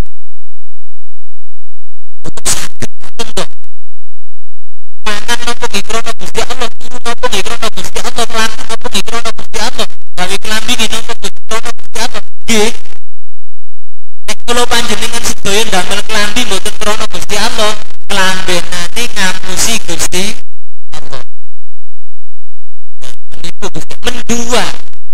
Mangan napa nggih krana Gusti Allah, turu napa nggih krana Gusti Allah, mlaku napa nggih krana Gusti Allah, gawe klambi nggih napa krana Gusti Allah. Nggih. Nek kula panjenengan sedaya ndamel klambi mboten krana Gusti Allah, klambenane ngapusi Gusti Allah. Menipu Gusti. Mendua.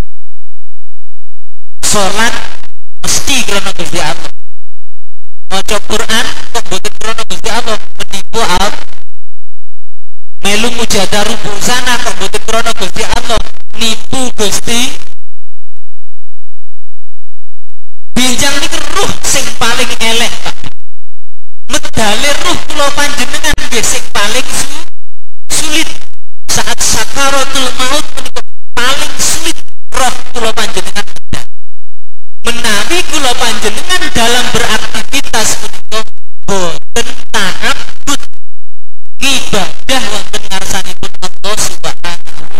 Salat mesti krana Gusti Allah. Maca Quran kok mboten krana Gusti Allah, menipu Allah. Melu mujadah rubu sana kok mboten krana Gusti Allah, nipu Gusti. Binjang niku ruh sing paling elek, Pak. Medale ruh kula panjenengan nggih sing paling sulit saat sakaratul maut menika paling sulit roh kula panjenengan medal. Menawi kula panjenengan dalam beraktivitas menika boten ta'abbud ibadah wonten ngarsanipun Allah Subhanahu.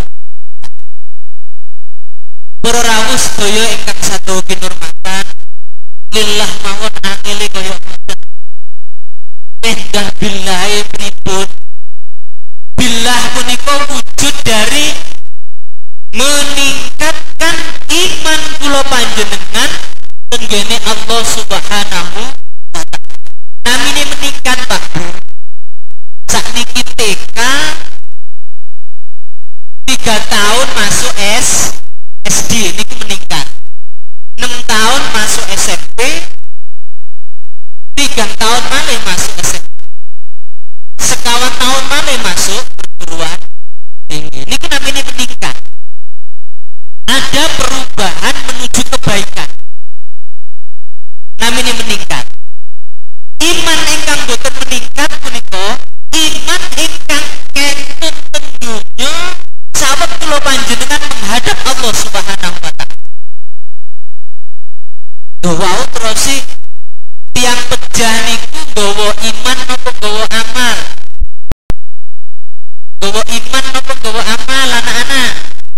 Para rawuh sedaya ingkang sato kinurmatan, lillah mawon angele kaya ngoten. Endah billahi pripun? Billah punika wujud dari meningkatkan iman kula panjenengan tenggene Allah Subhanahu wa ta'ala. Namine meningkat, Pak Bu. Sakniki TK 3 tahun masuk SD niki meningkat. 6 tahun masuk SMP, 3 tahun malih masuk SMP. Sekawan tahun malih masuk perguruan tinggi. Niki namanya meningkat. Ada perubahan menuju kebaikan. Namanya meningkat. Iman ingkang boten meningkat punika iman ingkang kentut tentunya sahabat kula panjenengan menghadap Allah Subhanahu wa ta'ala. Wau terus tiang pejah niku nggawa iman napa nggawa amal? Nggawa iman napa nggawa amal anak-anak?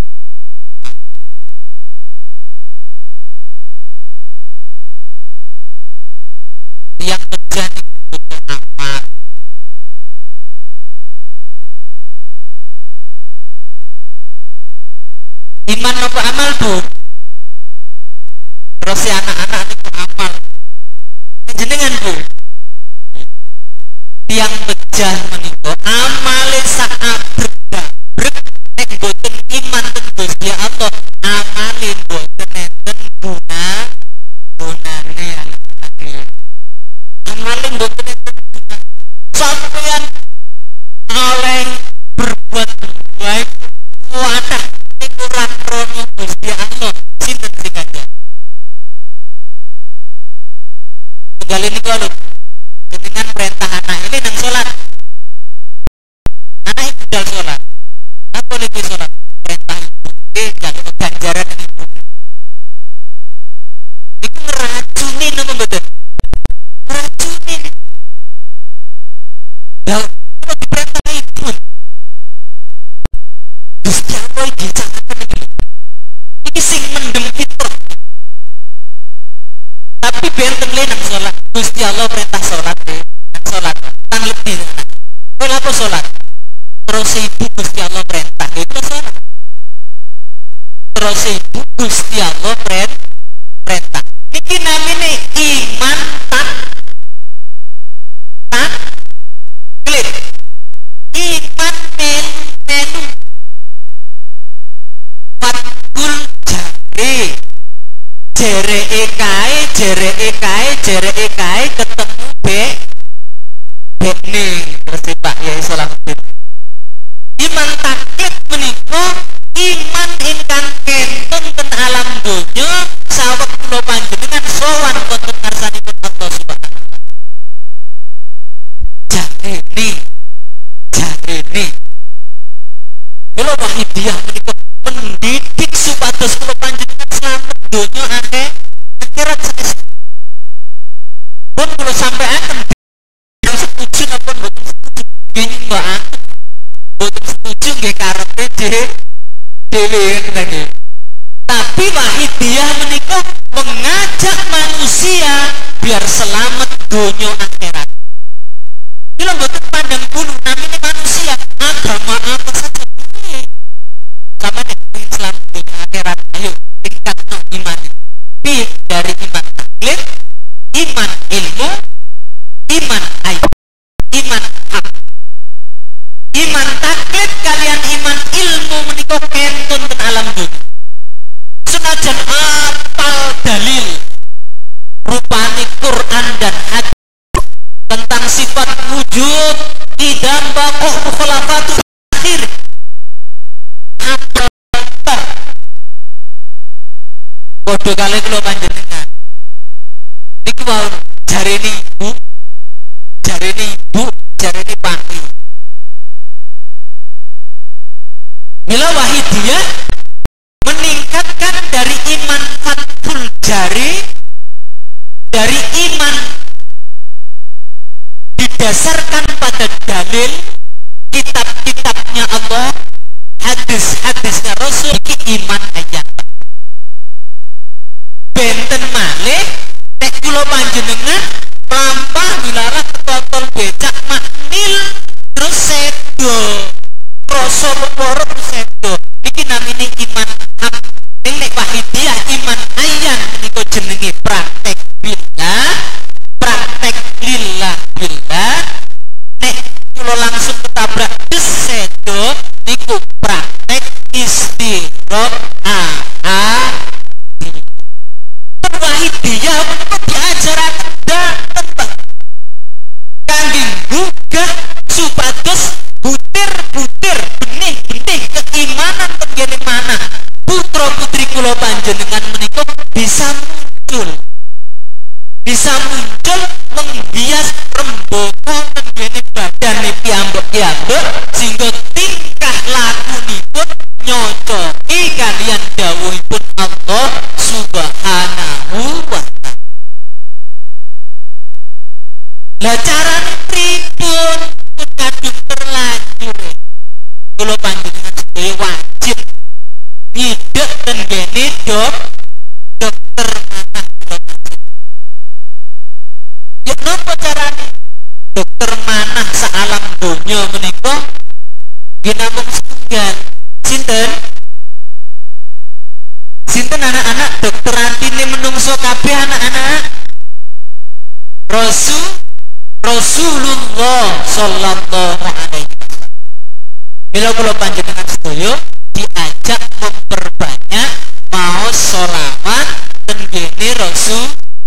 Tiang pejah niku butuh amal. Iman napa amal, Bu? Terus si anak-anak niku amal. Jenengan, Bu. Tiang pejah menika amale sak abrek-abrek nek boten iman ten Gusti Allah, amale boten enten gunane anak-anak. Amale boten enten guna. Sampeyan oleh berbuat baik wadah niku ora krana Gusti Allah, sinten sing ngajar? Tinggal ini kalau dengan perintah anak ini nang sholat, anak itu budal sholat, apa lagi sholat? Perintah ibu, jalur ganjaran ini ibu. Itu ngeracunin apa betul? Ngeracunin. Kalau diperintah ibu, Gusti Allah dicatatkan ini. Ini sing mendem fitrah. Tapi benten le nang sholat Gusti Gusti Allah perintah salat salat tang lebih tenan. Kowe lapo salat? Terus ibu Gusti Allah perintah itu salat. Terus ibu Gusti Allah perintah. Iki namine iman klik. Iman melu fatkul jere kae ketemu ning terus Pak Yai Salahuddin. Iman taklid menika iman ingkang kenten ten alam donya saweg kula panjenengan sowan wonten ngarsanipun Allah Subhanahu wa taala. Jarene kula wahidiyah menika pendidik supados kula panjenengan slamet donya akhirat saestu. Pun kula sampaiaken yang setuju napa mboten setuju nggih Mbak. Mboten setuju nggih karepe dhewe nggih. Tapi wahidiyah menika mengajak manusia biar selamat donya akhirat. Kula mboten pandang bulu namine manusia agama apa saja. Sama nek ingin selamat donya akhirat, ayo tingkatno iman. Piye dari iman taklid, iman ilmu, iman ayat, iman hak. Iman taklid kalian iman ilmu menika kentun ten alam dunia. Senajan apal dalil rupane Quran dan hadis tentang sifat wujud idam baqoh mukhalafatu akhir. Apa bodoh kali kula panjenengan niku wau jarene ibu jarene pati. Mila wahidiyah meningkatkan dari iman fathul jari, dari iman didasarkan pada dalil kitab-kitabnya Allah, hadis-hadisnya Rasul, iman ayat. Benten malih nek kula panjenengan lampah dilarang ketotol becak maknil terus sedo rasa leporo sedo. Iki namine iman hak. Nek wahidiyah iman ayan menika jenenge praktek billah, praktek lillah billah. Nek kula langsung ketabrak sedo niku praktek istirahah. Wahidiyah menika diajaraken dateng kangge gugah supados butir-butir benih-benih keimanan tenggene manah putra putri kula panjenengan menika bisa muncul menghias rembaka tenggene badane piyambak-piyambak sehingga tingkah lakunipun nyocoki kalian dawuhipun Allah Subhanahu wa ta'ala. Lah carane pripun kadung terlanjur kula panjenengan sedaya wajib nyidek tenggene dokter manah kula panjenengan. Ya napa carane? Dokter manah saalam donya menika nggih namung setunggal. Sinten anak-anak dokter antine menungso kabeh anak-anak Rasulullah sallallahu alaihi wasallam. Bila kula panjenengan sedaya diajak memperbanyak maos sholawat tenggene Rasul.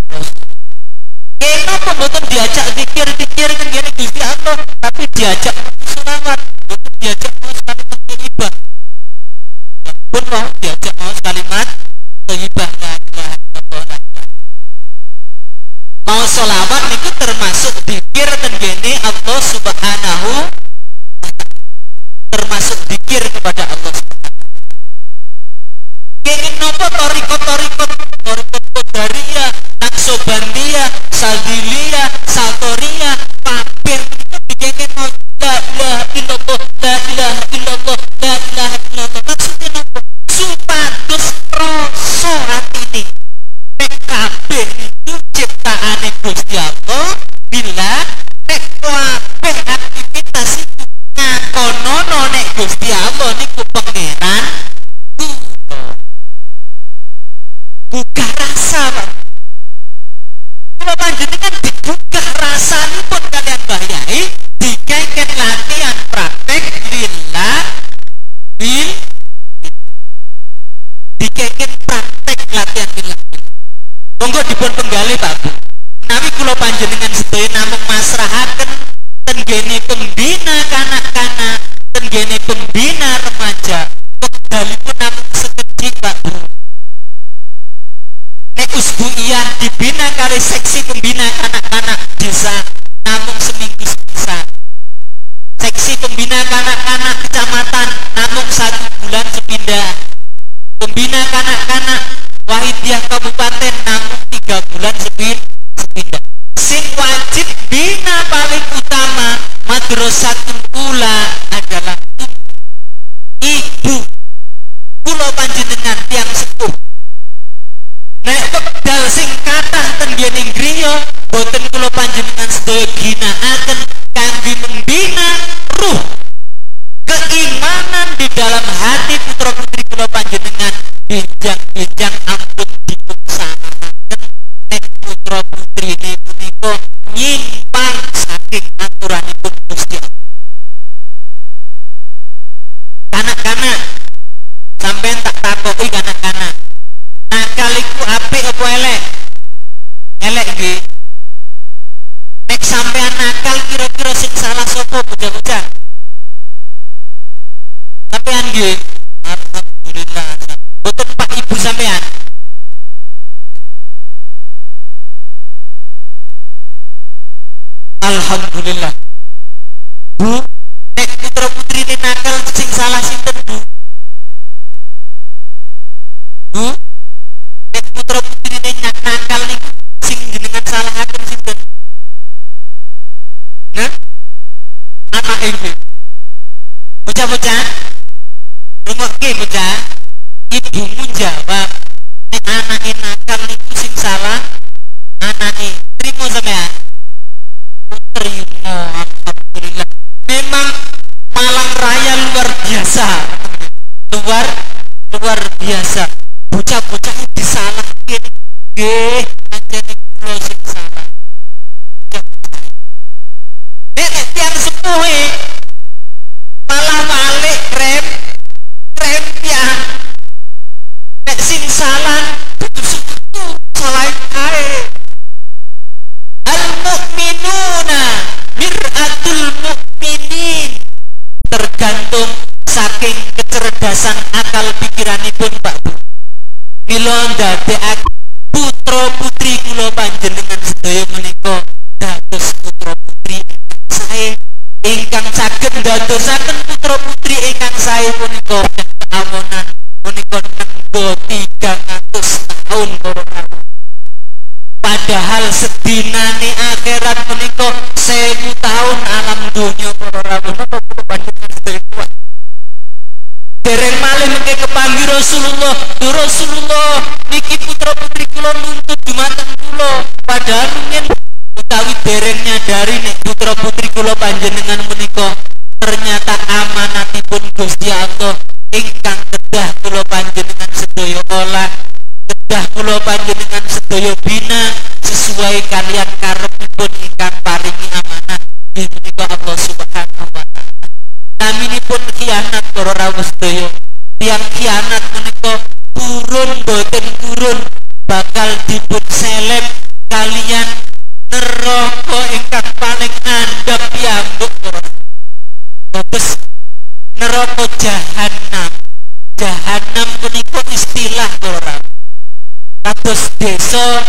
Kenapa mboten diajak zikir-zikir tenggene Gusti Allah, tapi diajak sholawat, mboten diajak maos kalimat thayyibah. Pun mau diajak maos kalimat thayyibah la ilaha illallah. Mau sholawat niku termasuk zikir tenggene Allah Subhanahu wa ta'ala. Termasuk zikir kepada Allah Subhanahu. Kenging napa torikot qadariyah, naqsabandiyah, sadiliyah, satoriyah, kabeh niku dikenging la ilaha illallah, la ilaha illallah, la ilaha illallah. Maksudnya napa? Supados rasa atine nek kabeh itu ciptaane Gusti Allah asalipun kalian Mbah Yai dikengken latihan praktek lillah bil dikengken praktek latihan lillah. Monggo dipun penggali Pak Bu. Menawi kula panjenengan sedaya namung masrahaken tenggene pembina kanak-kanak, tenggene pembina remaja, wekdalipun namung sekedhik Pak Bu. Nek usbuiyah dibina kali seksi pembina kanak-kanak desa namung seminggu sepisan. Seksi pembina kanak-kanak kecamatan namung 1 bulan sepindah. Pembina kanak-kanak Wahidiyah kabupaten namung 3 bulan sepindah. Sing wajib bina paling utama madrasatul ula adalah ibu. Kula panjenengan tiang sepuh. Nek wekdal sing kathah ten ngene griya boten kula panjenengan sedaya ginakaken kangge membina ruh keimanan di dalam hati putra putri kula panjenengan bijak-bijak ampun diusahaken nek putra putri punika nyimpang saking aturanipun Gusti Allah. Kanak-kanak sampeyan tak takoki kanak-kanak, nakal iku apik apa elek? Elek nggih. Nek sampeyan nakal kira-kira sing salah sapa bocah-bocah? Sampeyan nggih. Alhamdulillah. Boten Pak Ibu sampeyan. Alhamdulillah. Bu, nek putra putri ini nakal sing salah sinten Bu? Bu, nek putra putri ini nakal niku sing jenengan salahaken sinten? Nah, anak iki. Bocah-bocah, rungokke bocah. Ibumu jawab, nek anake nakal niku sing salah anake. Trimo sampean? Terima, alhamdulillah. Memang Malang Raya luar biasa. Luar biasa. Bocah-bocah disalahke nggih, pancen kula sing salah. Nek tiyang sepuh malah balik krem tiyang. Nek sing salah salah kae. Al-mu'minuna mir'atul mu'minin. Tergantung saking kecerdasan akal pikiranipun Pak Bu. Mila ndadekake putra putri kula panjenengan sedaya menika dados putra putri sae ingkang saged ndadosaken putra putri ingkang sae punika amonan punika nenggo 300 tahun para. Padahal sedinane akhirat menika 1000 tahun alam dunya para rawuh. Napa kula panjenengan sedaya kuat. Dereng malih mengke kepanggih Rasulullah, Rasulullah niki putra putri kula nuntut dumateng kula. Padahal mungkin utawi dereng nyadari nek putra putri kula panjenengan menika ternyata amanatipun Gusti Allah ingkang kedah kula panjenengan sedaya olah, kedah kula panjenengan sedaya bina sesuai kalian karepipun ingkang paringi amanah menika Allah Subhanahu wa taala. Naminipun khianat para rawuh sedaya. Tiang khianat menika purun boten purun bakal dipun seleb kalian neraka ingkang paling andhap piyambak para. Terus neraka jahanam. Jahanam menika istilah para. Kados desa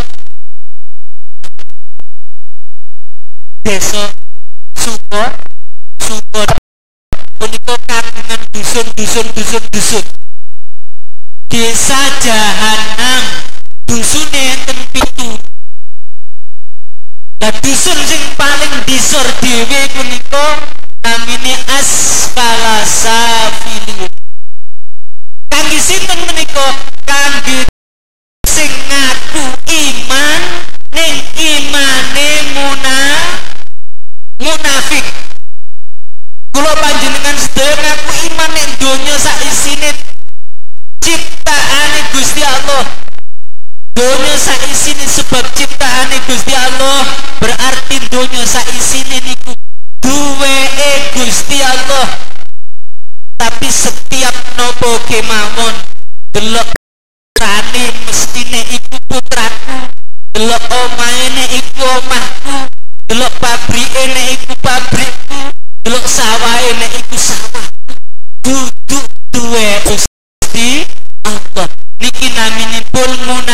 Sukor menika kagungan dusun. Desa jahanam dusune enten 7. Lah dusun sing paling disor dhewe punika namine Asfala Safilin. Kangge sinten menika? Kangge sing ngaku iman ning imane munafik. Kula panjenengan sedaya ngaku iman ning donya sak isine ciptaane Gusti Allah. Donya sak isine sebab ciptaane Gusti Allah, berarti donya saisine niku duweke Gusti Allah. Tapi setiap nopo kemawon delok rane mestine iku putraku, delok omahe iku omahku, delok pabrike iku pabrikku, delok sawahe iku sawahku. Duduk duwe Gusti Allah. Niki naminipun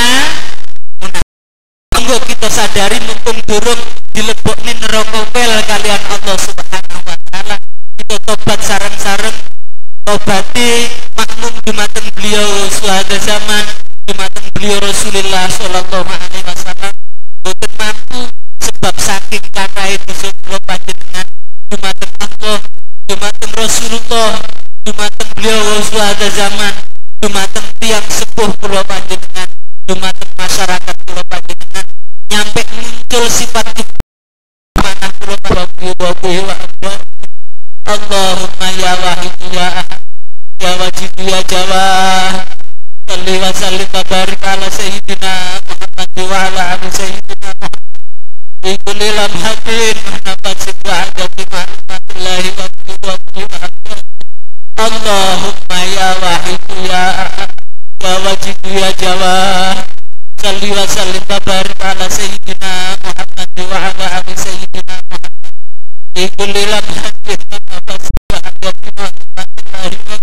monggo kita sadari mumpung durung dilebokne neraka wel kalian Allah Subhanahu wa taala. Kita tobat sareng-sareng, tobati makmum dumateng beliau suhada zaman, dumateng beliau Rasulullah sallallahu alaihi wasallam. Boten mampu sebab saking katahe dosa kula panjenengan dumateng Allah, dumateng Rasulullah, dumateng beliau suhada zaman, dumateng tiang sepuh kula panjenengan, dumateng masyarakat kula panjenengan, nyampe muncul sifat mana kula wa Allahumma ya wahid ya ahad ya wajid ya jawad salli wa sallim wa barik ala sayyidina Muhammad wa ala ali sayyidina Muhammad fi kulli lamhatin wa nafasin wa adati ma'rifatillahi wa quwwatihi. Allahumma ya wahid ya ahad ya wajid ya jawad salli wa sallim wa barik ala sayyidina Muhammad wa ala ali sayyidina Muhammad fi kulli lamhatin wa nafasin wa adati ma'rifatillahi wa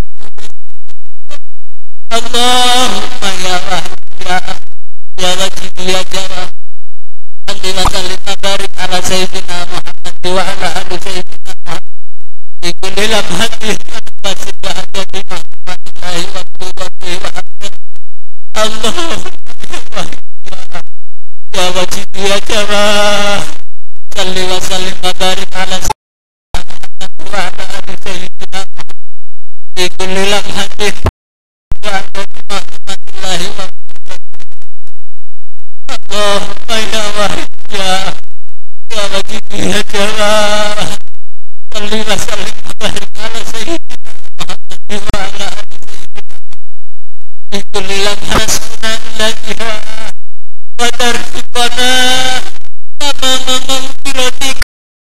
Allahumma ya wahid ya ahad ya wajid ya jawad salli wa sallim wa barik ala sayyidina Muhammad wa ala ali sayyidina Muhammad fi kulli lamhatin wa nafasin wa adati ma'rifatillahi wa quwwatihi wa Allahumma ya wajid ya jawad salli wa sallim wa barik ala sayyidina Muhammad wa ala ali sayyidina Muhammad fi kulli lamhatin wa adati ma'rifatillahi wa Allahumma ya wahid ya wajid ya jawad salli wa sallim wa barik ala sayyidina Muhammad wa ala ali sayyidina fi kulli lamhatin ilaiha wa tarfiqana kama maghfiratik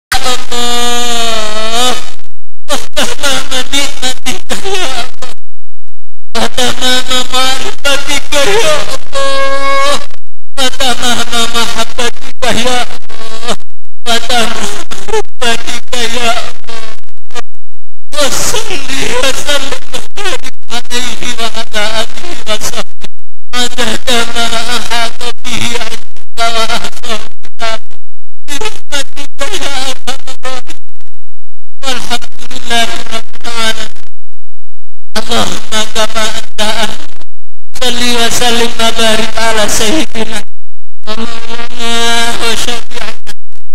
Allah wa tamama ni'matika ya Allah wa tamama ma'rifatika ya Allah wa tamama mahabbatika ya Allah wa tamama ma'rifatika ya Allah wa salli wa sallim wa barik alaihi wa ala alihi wa sahbihi adada ma ahata bihi ilmuka wa ahsan kitabika birahmatika ya arhamar rahimin walhamdulillahi rabbil alamin. Allahumma kama anta salli wa sallim wa barik ala sayyidina wa syafi'ina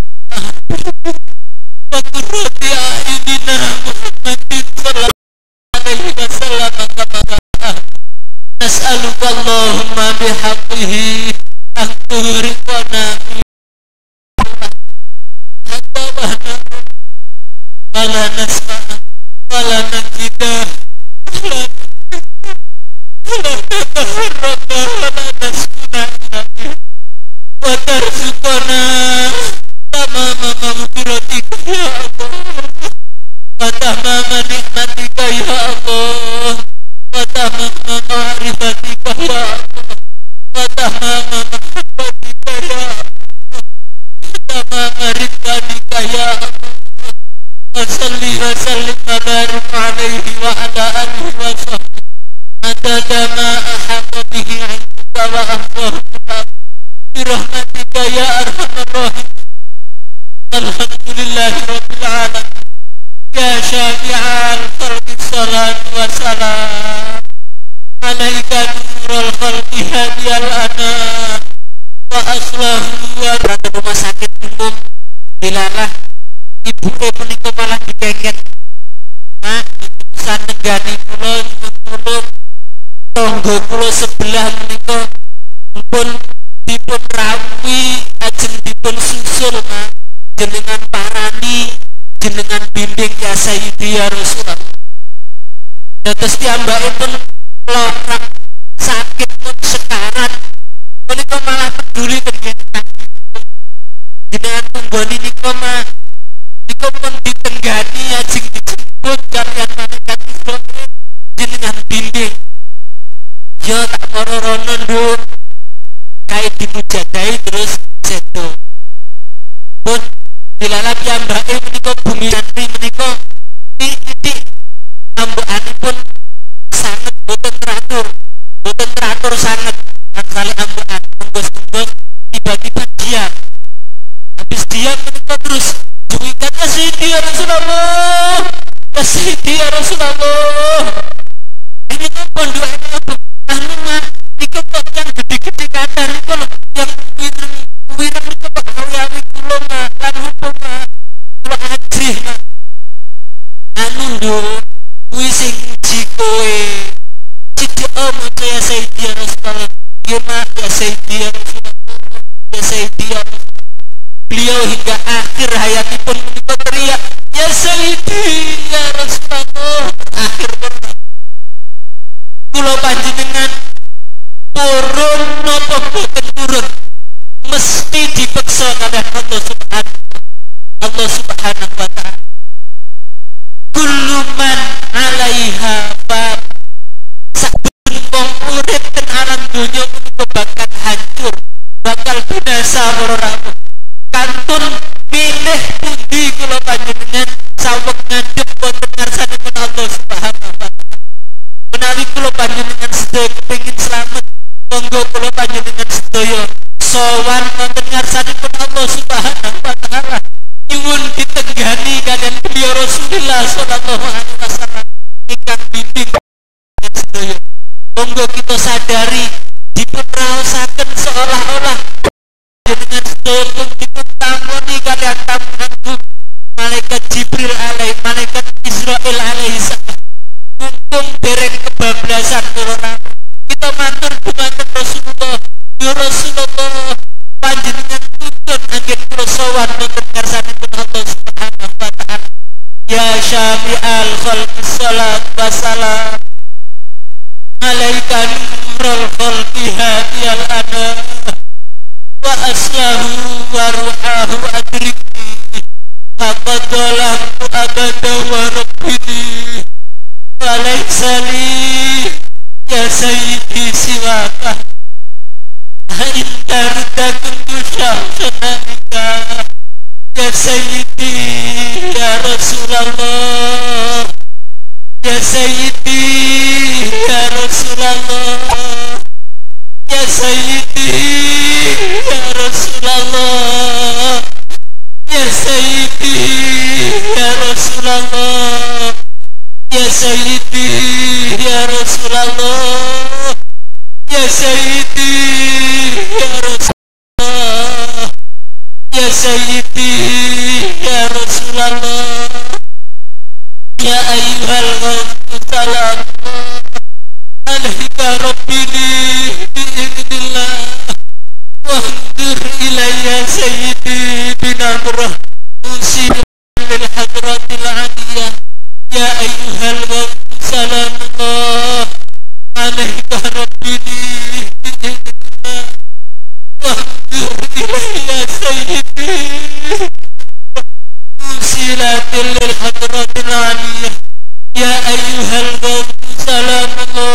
wa qurrati a'yunina Muhammadin sallallahu alaihi wasallam kama nas'aluka Allahumma bihaqqihi an tuhriqana hatta wala nasma'a wala najida wala nataharraka wala naskuna ilahi wa tarzuqana tamama maghfiratika ya Allah wa tamama ni'matika ya Allah wa tamama ma'rifatika ya Allah wa tamama mahabbatika ya Allah wa tamama ridwanika ya Allah wa salli wa sallim wa barik alaihi wa ala alihi wa sahbihi adada ma ahata bihi ilmuka wa ahsan kitabika birahmatika ya arhamar rahimin. Alhamdulillahi rabbil alamin ya syafi'al khalqi salatu wa salam alaika nurul khalqi hadiyal anam wa aslahu wa rumah sakit umum dilalah ibu menika malah dikengket sanenggani kula nyuwun tangga kula sebelah menika pun dipun rawi ajeng dipun susul jenengan parani jenengan bimbing ya Sayyidi ya Rasulullah. Dados piyambakipun lorak sakit pun sekarat menika malah peduli dengan jenengan tunggoni nikoma pun ditenggani ajeng dijemput kalian malaikat Israil jenengan bimbing yo tak moro-rono nduk kae dimujadai terus sedo pun dilalap piyambake menika bumi antri menika titik ambekanipun sanget boten teratur sanget kali ambekan menggos-menggos tiba-tiba diam habis diam menika terus duikan ya Sayyidi ya Rasulullah ya Sayyidi ya Rasulullah ini kan pondokan apa anu mah iki kok yang gede-gede kadar iku lho yang wireng itu kok awi-awi kula mah lan hukum mah kula ajih mah anu nduk kuwi sing uji kowe sithik maca ya Sayyidi ya Rasulullah ya mah ya Sayyidi ya Rasulullah ya Sayyidi ya Rasulullah beliau hingga akhir hayatipun menika teriak ya Sayyidi ya Rasulullah akhir berkata kula panjenengan turun napa boten turun mesti dipeksa kalih Allah subhanahu wa ta'ala kullu man 'alaiha fan saben wong urip ten alam donya menika bakal hancur bakal binasa para rawuh kantun milih pundi kula panjenengan saweg ngadhep wonten ngarsanipun Allah subhanahu wa ta'ala menawi kula panjenengan sedaya kepengin slamet monggo kula panjenengan sedaya sowan wonten ngarsanipun Allah subhanahu wa ta'ala nyuwun ditenggani kalian beliau Rasulullah sallallahu alaihi wasallam ingkang bimbing sedaya monggo kita sadari dipunraosaken seolah-olah dengan sedaya pun dipuntamoni kalian tamu malaikat Jibril alaihi malaikat Israil alaihi salam mumpung dereng kebablasan kula kita matur dumateng Rasulullah ya Rasulullah panjenengan tuntun anggen kula sowan wonten ngarsanipun Allah subhanahu wa ta'ala ya syafi'al khalqi salat wa salam alaika nurul khalqi hadiyal ana wa aslahu wa ruhahu adrikni faqad dalamtu abada wa rabbini wa laysa li ya sayyidi siwaka intar kuntu syahsanaka ya sayyidi ya Rasulullah ya sayyidi ya Rasulullah ya sayyidi ya Rasulullah ya sayyidi ya Rasulullah ya sayyidi ya Rasulullah ya sayyidi ya Rasulullah ya sayyidi ya Rasulullah ya ayyuhal ghawtu salam alaika rabbini bi'idnillah wahdur ilayya sayyidi binamrah musib lil hadratil aliyah ya ayyuhal ghawtu salam alaika rabbini bi'idnillah wahdur ilayya sayyidi musilatil lil hadratil aliyah ya ayyuhal ghawtu salam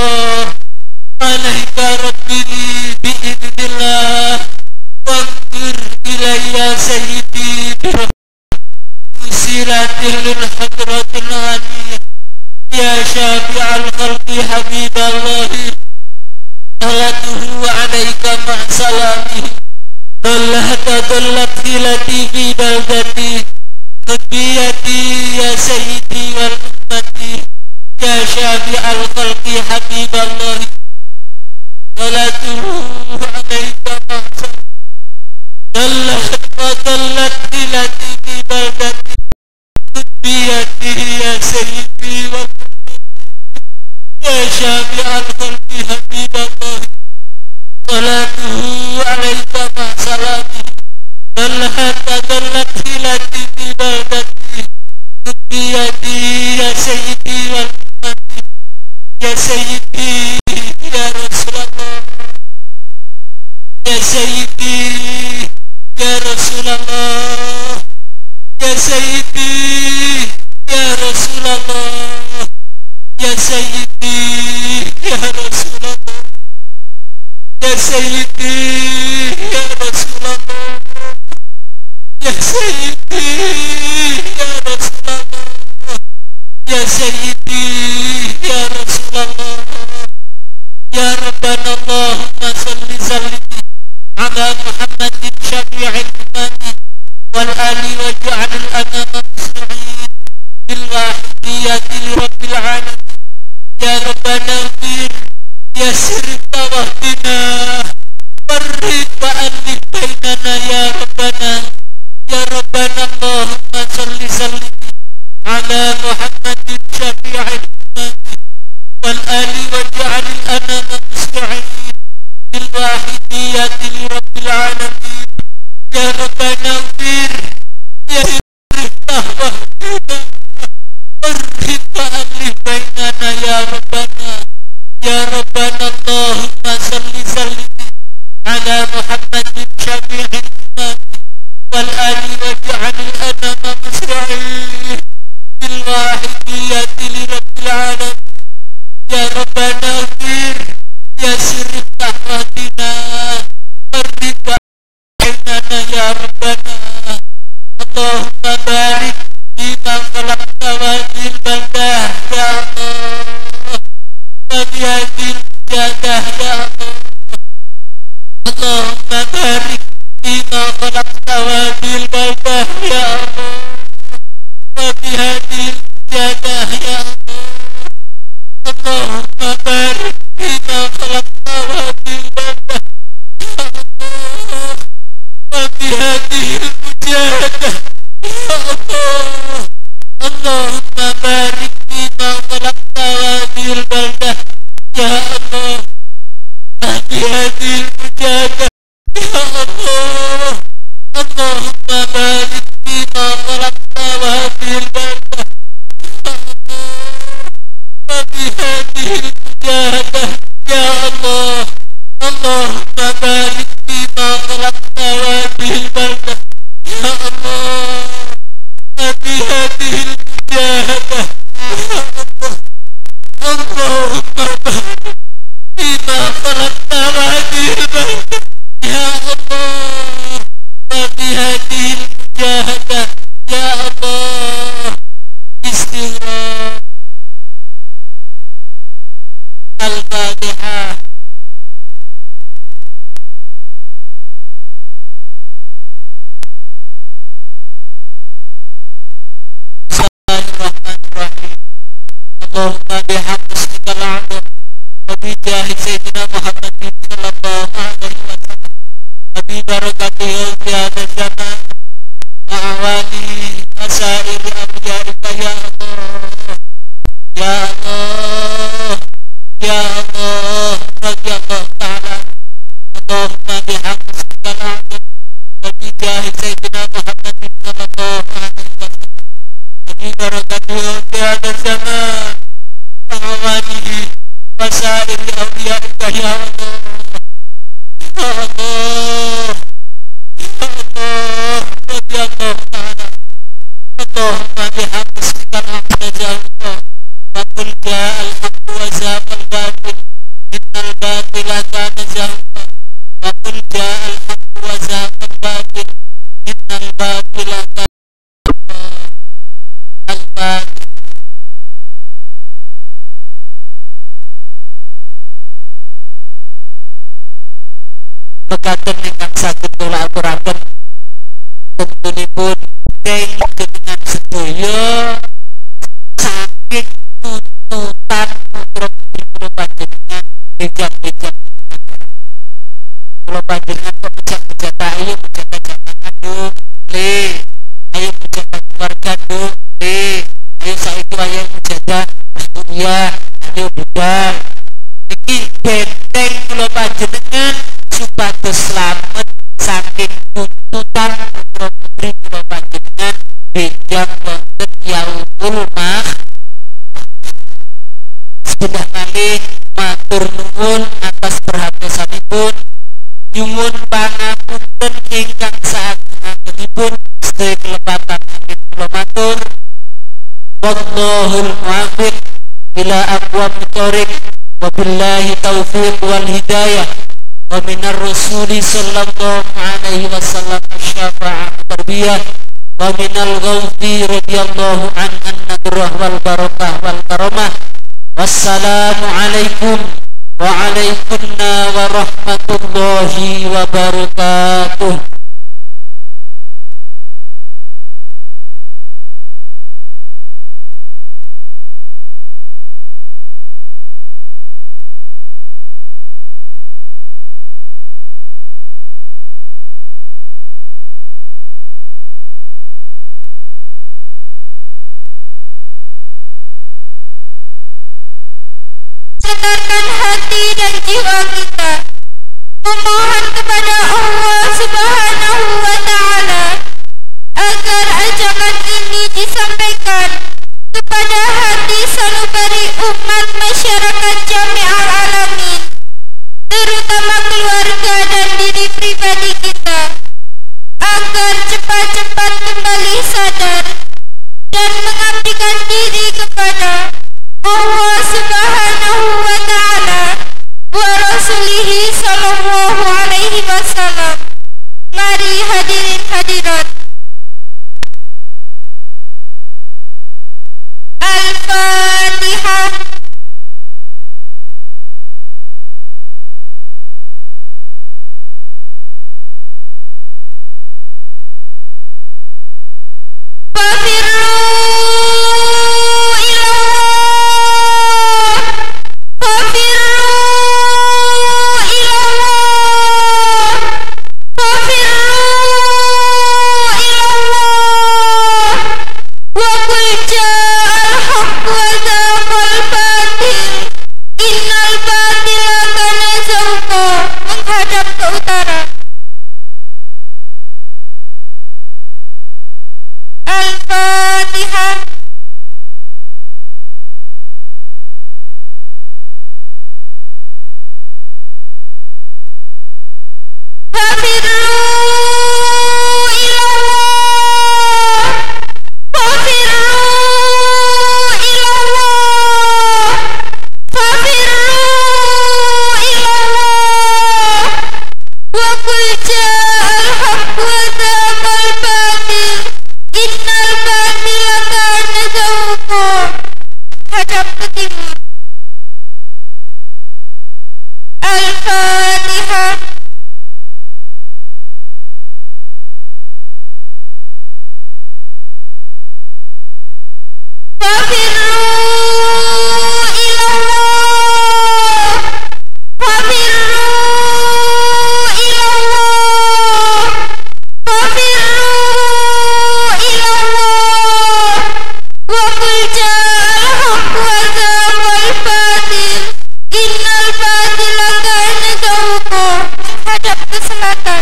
alaika rabbini bi'idnillah wahdur ilayya sayyidi musilatil lil hadratil aliyah ya syafi'al khalqi habiballahi salatuhu alaika ma'salamihi dallat hilati fi baldati khutbiyati ya sayyidi wal ummati ya syafi'al khalqi habiballahi salatuhu alaika ma'salamihi dallat hilati fi baldati khutbiyati ya sayyidi wal ya syafi'al khalqi habiballah salatuhu alaika ma'salamihi dallat hilati fi baldati khutbiyati ya sayyidi wal ummati ya sayyidi ya Rasulullah ya sayyidi ya Rasulullah Sayyidi ya Rasulullah, ya Sayyidi ya Rasulullah, ya Sayyidi ya Rasulullah, ya Sayyidi ya Rasulullah, ya Sayyidi ya Rasulullah, ya Rabbana Allahumma salli sallim ala Muhammadin syafi'il umami wal ali waj'al al-anama muslimin bil wahidiyati li rabbil alamin. Ya Rabbana ighfir yassir tawahdina farrid wa alif bainana ya Rabbana. Ya Rabbana Allahumma salli sallim ala Muhammadin syafi'il umami wal ali waj'al al-anama muslimin bil wahidiyati li rabbil alamin. Ya Rabbana ighfir yassir tawahdina farrid wa alif bainana ya Rabbana. Ya Rabbana Allahumma salli sallim ala Muhammadin syafi'il umami wal ali waj'al al-anama muslimin bil wahidiyati li rabbil alamin. Ya Rabbana ighfir yassir tawahdina farrid wa bainana ya Rabbana. Allahumma barik fima khalaqta wa fil baldah ya Allah wa bihadil jadah ya Allah. Allahumma barik fima khalaqta wa fil baldah ya Allah wa bihadil jadah ya Allah. Allahumma barik fima khalaqta wa fil baldah ya Allah wa bihadil jadah ya Allah. Allahumma barik fima khalaqta wa fil baldah ya Allah wa bihadil jadah ya Allah. Allahumma barik fima khalaqta wa fil baldah ya Allah wa bihadil jadah ya Allah. Allahumma barik fima khalaqta wa fil baldah ya Allah wa bihadil jadah ya Allah. Allahumma barik fima khalaqta wa fil baldah ya Allah wa bihadil jadah ya Allah. Istighfar. Al-Fatihah. Bismillahirrahmanirrahim. Allahumma bihamdi ismikal a'zam wa bi jahi sayyidina Muhammadin sallallahu alaihi wasallam wa bi barakatihi fi hadha zaman wa awalihi asairi awliyaika ya Allah ya Allah ya Allah ya Allah ta'ala. Allahumma bihamdi ismikal a'zam wa bi jahi sayyidina Muhammadin sallallahu alaihi wasallam wa bi barakatihi fi hadha zaman wa awalihi asairi awliyaika ya Allah ya Allah ya Allah ya Allah ta'ala. Allahumma bihamdi ismikal a'zam ya Allah wa qul ja'al haqqu wa zahaqal batil innal batila kana zahuqa wa qul ja'al haqqu wa zahaqal batil innal batila kana al-batil. Mekaten ingkang saged kula aturaken tentunipun dengan sedaya saking tuntutan putra putri kula panjenengan bijak-bijak kula panjenengan kok bijak-bijak ayo bijak jaman aduh le ayo bijak keluarga aduh le ayo saiki ayo menjaga dunia ayo budal iki benteng kula panjenengan supados slamet saking tuntutan putra putri kula panjenengan bijak wonten yaumul mah. Sebentar malih matur nuwun atas perhatosanipun, nyuwun pangapunten ingkang saageng-agengipun sedaya kelepatan wallahul muwaffiq ila aqwamit thoriq wa billahi taufiq wal hidayah wa minar rasuli sallallahu alaihi wasallam syafa'ah tarbiyah wa minal ghawfi radhiyallahu an an-nadrah wal barakah wal karamah. Wassalamu alaikum wa alaikumna wa rahmatullahi wa barakatuh. Segarkan hati dan jiwa kita memohon kepada Allah Subhanahu wa Ta'ala agar ajakan ini disampaikan kepada hati sanubari umat masyarakat Jami'al Alamin, terutama keluarga dan diri pribadi kita, agar cepat-cepat kembali sadar dan mengabdikan diri kepada Allah Subhanahu wa Ta'ala wa Rasulihi sallallahu alaihi wasallam. Mari hadirin hadirat, Al-Fatihah. Menghadap ke utara. Al-Fatihah. Hadap ke timur. Al-Fatihah. Hadap ke selatan.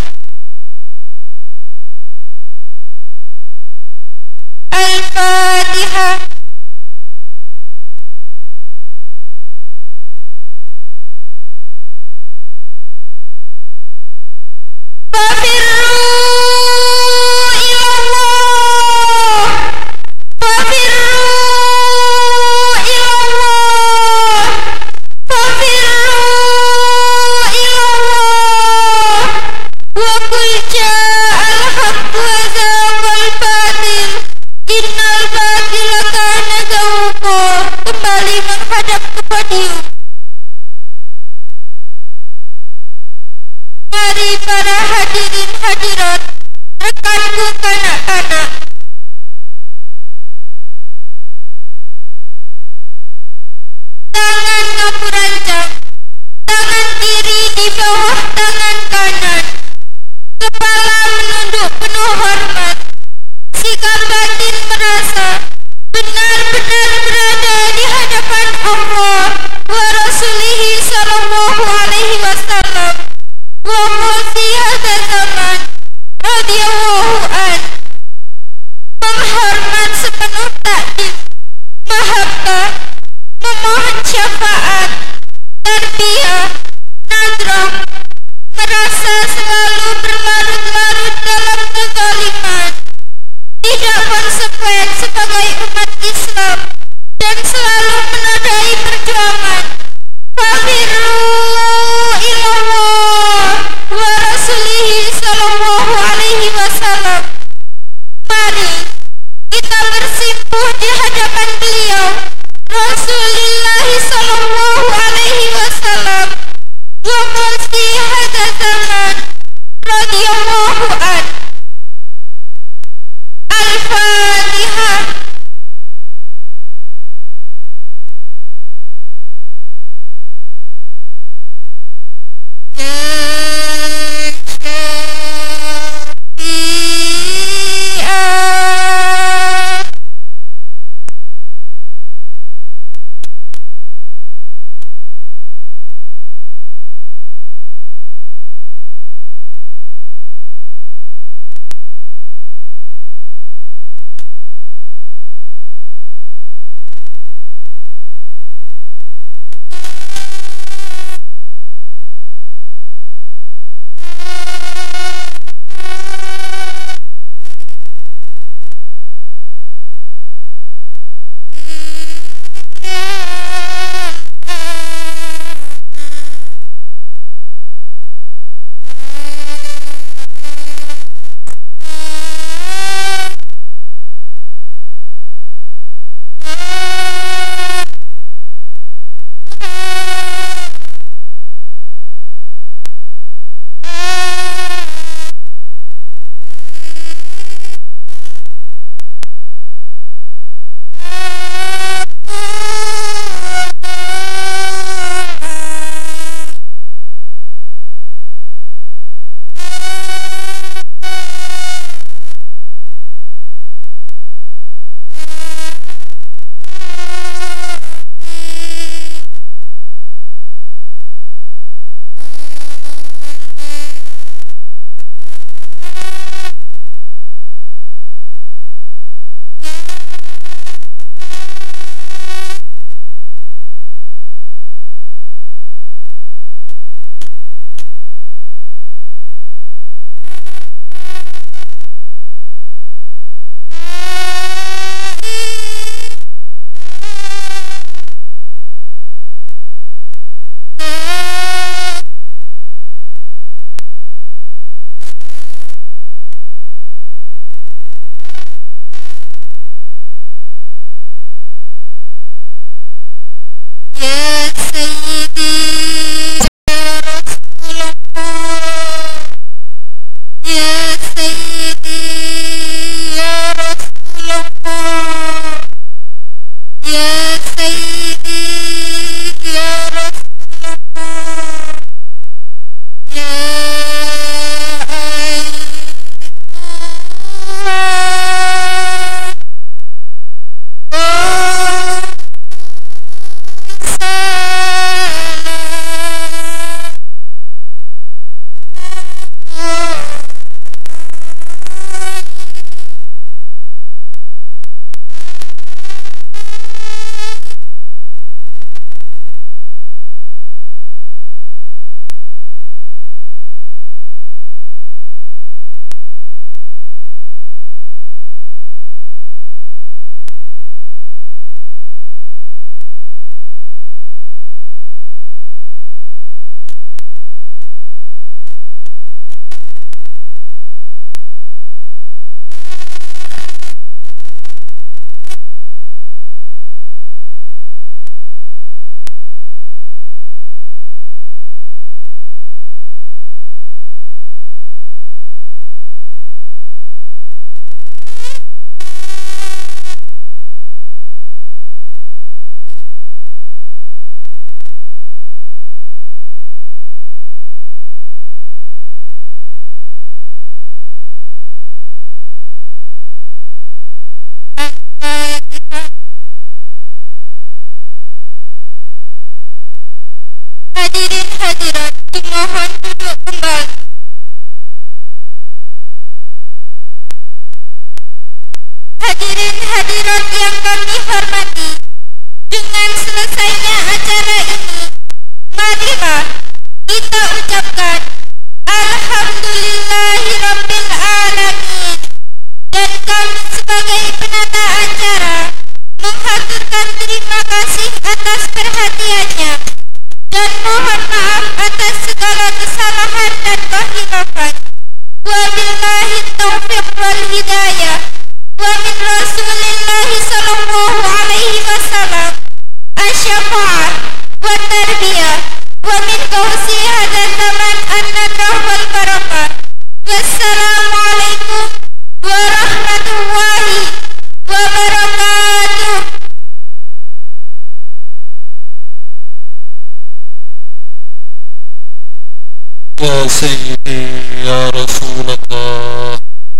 Al-Fatihah. Kembali menghadap ke podium. Mari para hadirin hadirat, rekanku kanak-kanak, tangan ngapu rancang, tangan kiri di bawah tangan kanan, kepala menunduk penuh hormat, sikap batin merasa benar-benar berada di hadapan Allah wa Rasulihi sallallahu alaihi wasallam wa mufti hadza zaman radhiyallahu an. Menghormat sepenuh takdim, mahabbah, memohon syafaat, tarbiyah, nadrah, merasa selalu berlarut-larut dalam kezaliman, tidak konsekuen sebagai umat Islam Wasallam dan selalu menodai perjuangan. Fafirru ilallah wa rasulihi sallallahu alaihi wasallam. Mari kita bersimpuh di hadapan beliau Rasulullah sallallahu alaihi wasallam wa mursi hadza zaman radhiyallahu an. Al-Fatihah. Dimohon duduk kembali. Hadirin hadirat yang kami hormati, dengan selesainya acara ini, marilah kita ucapkan Alhamdulillahirabbil alamin, dan kami sebagai penata acara hidayah wa min Rasulillah sallallahu alaihi wasallam asy-syafa'ah wa tarbiyah wa min qawsi hadzal zaman an-nadrah wal barakah. Wassalamu alaikum warahmatullahi wabarakatuh. Ya Sayyidi ya Rasulullah.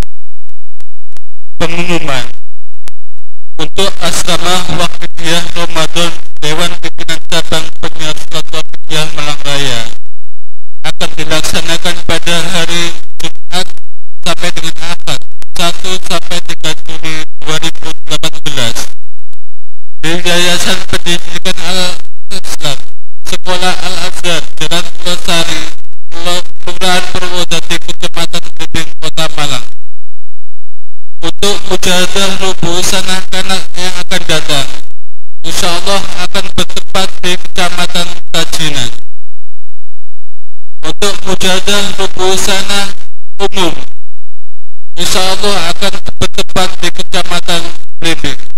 Pengumuman untuk asrama Waqifiyah Ramadan Dewan Pimpinan Cabang Penyiar Surat Waqifiyah Malang Raya akan dilaksanakan pada hari Jumat sampai dengan Ahad 1 sampai 3 Juli 2018 di Yayasan Pendidikan Al-Islam Sekolah Al-Azhar Jalan Pulau-Sari, Kelurahan Purwodadi, Kecamatan Belimbing, Kota Malang, untuk mujahadah rubuh sanah kanak yang akan datang. InsyaAllah akan bertempat di Kecamatan Tajinan. Untuk mujahadah rubuh sanah umum, InsyaAllah akan bertempat di Kecamatan Belimbing.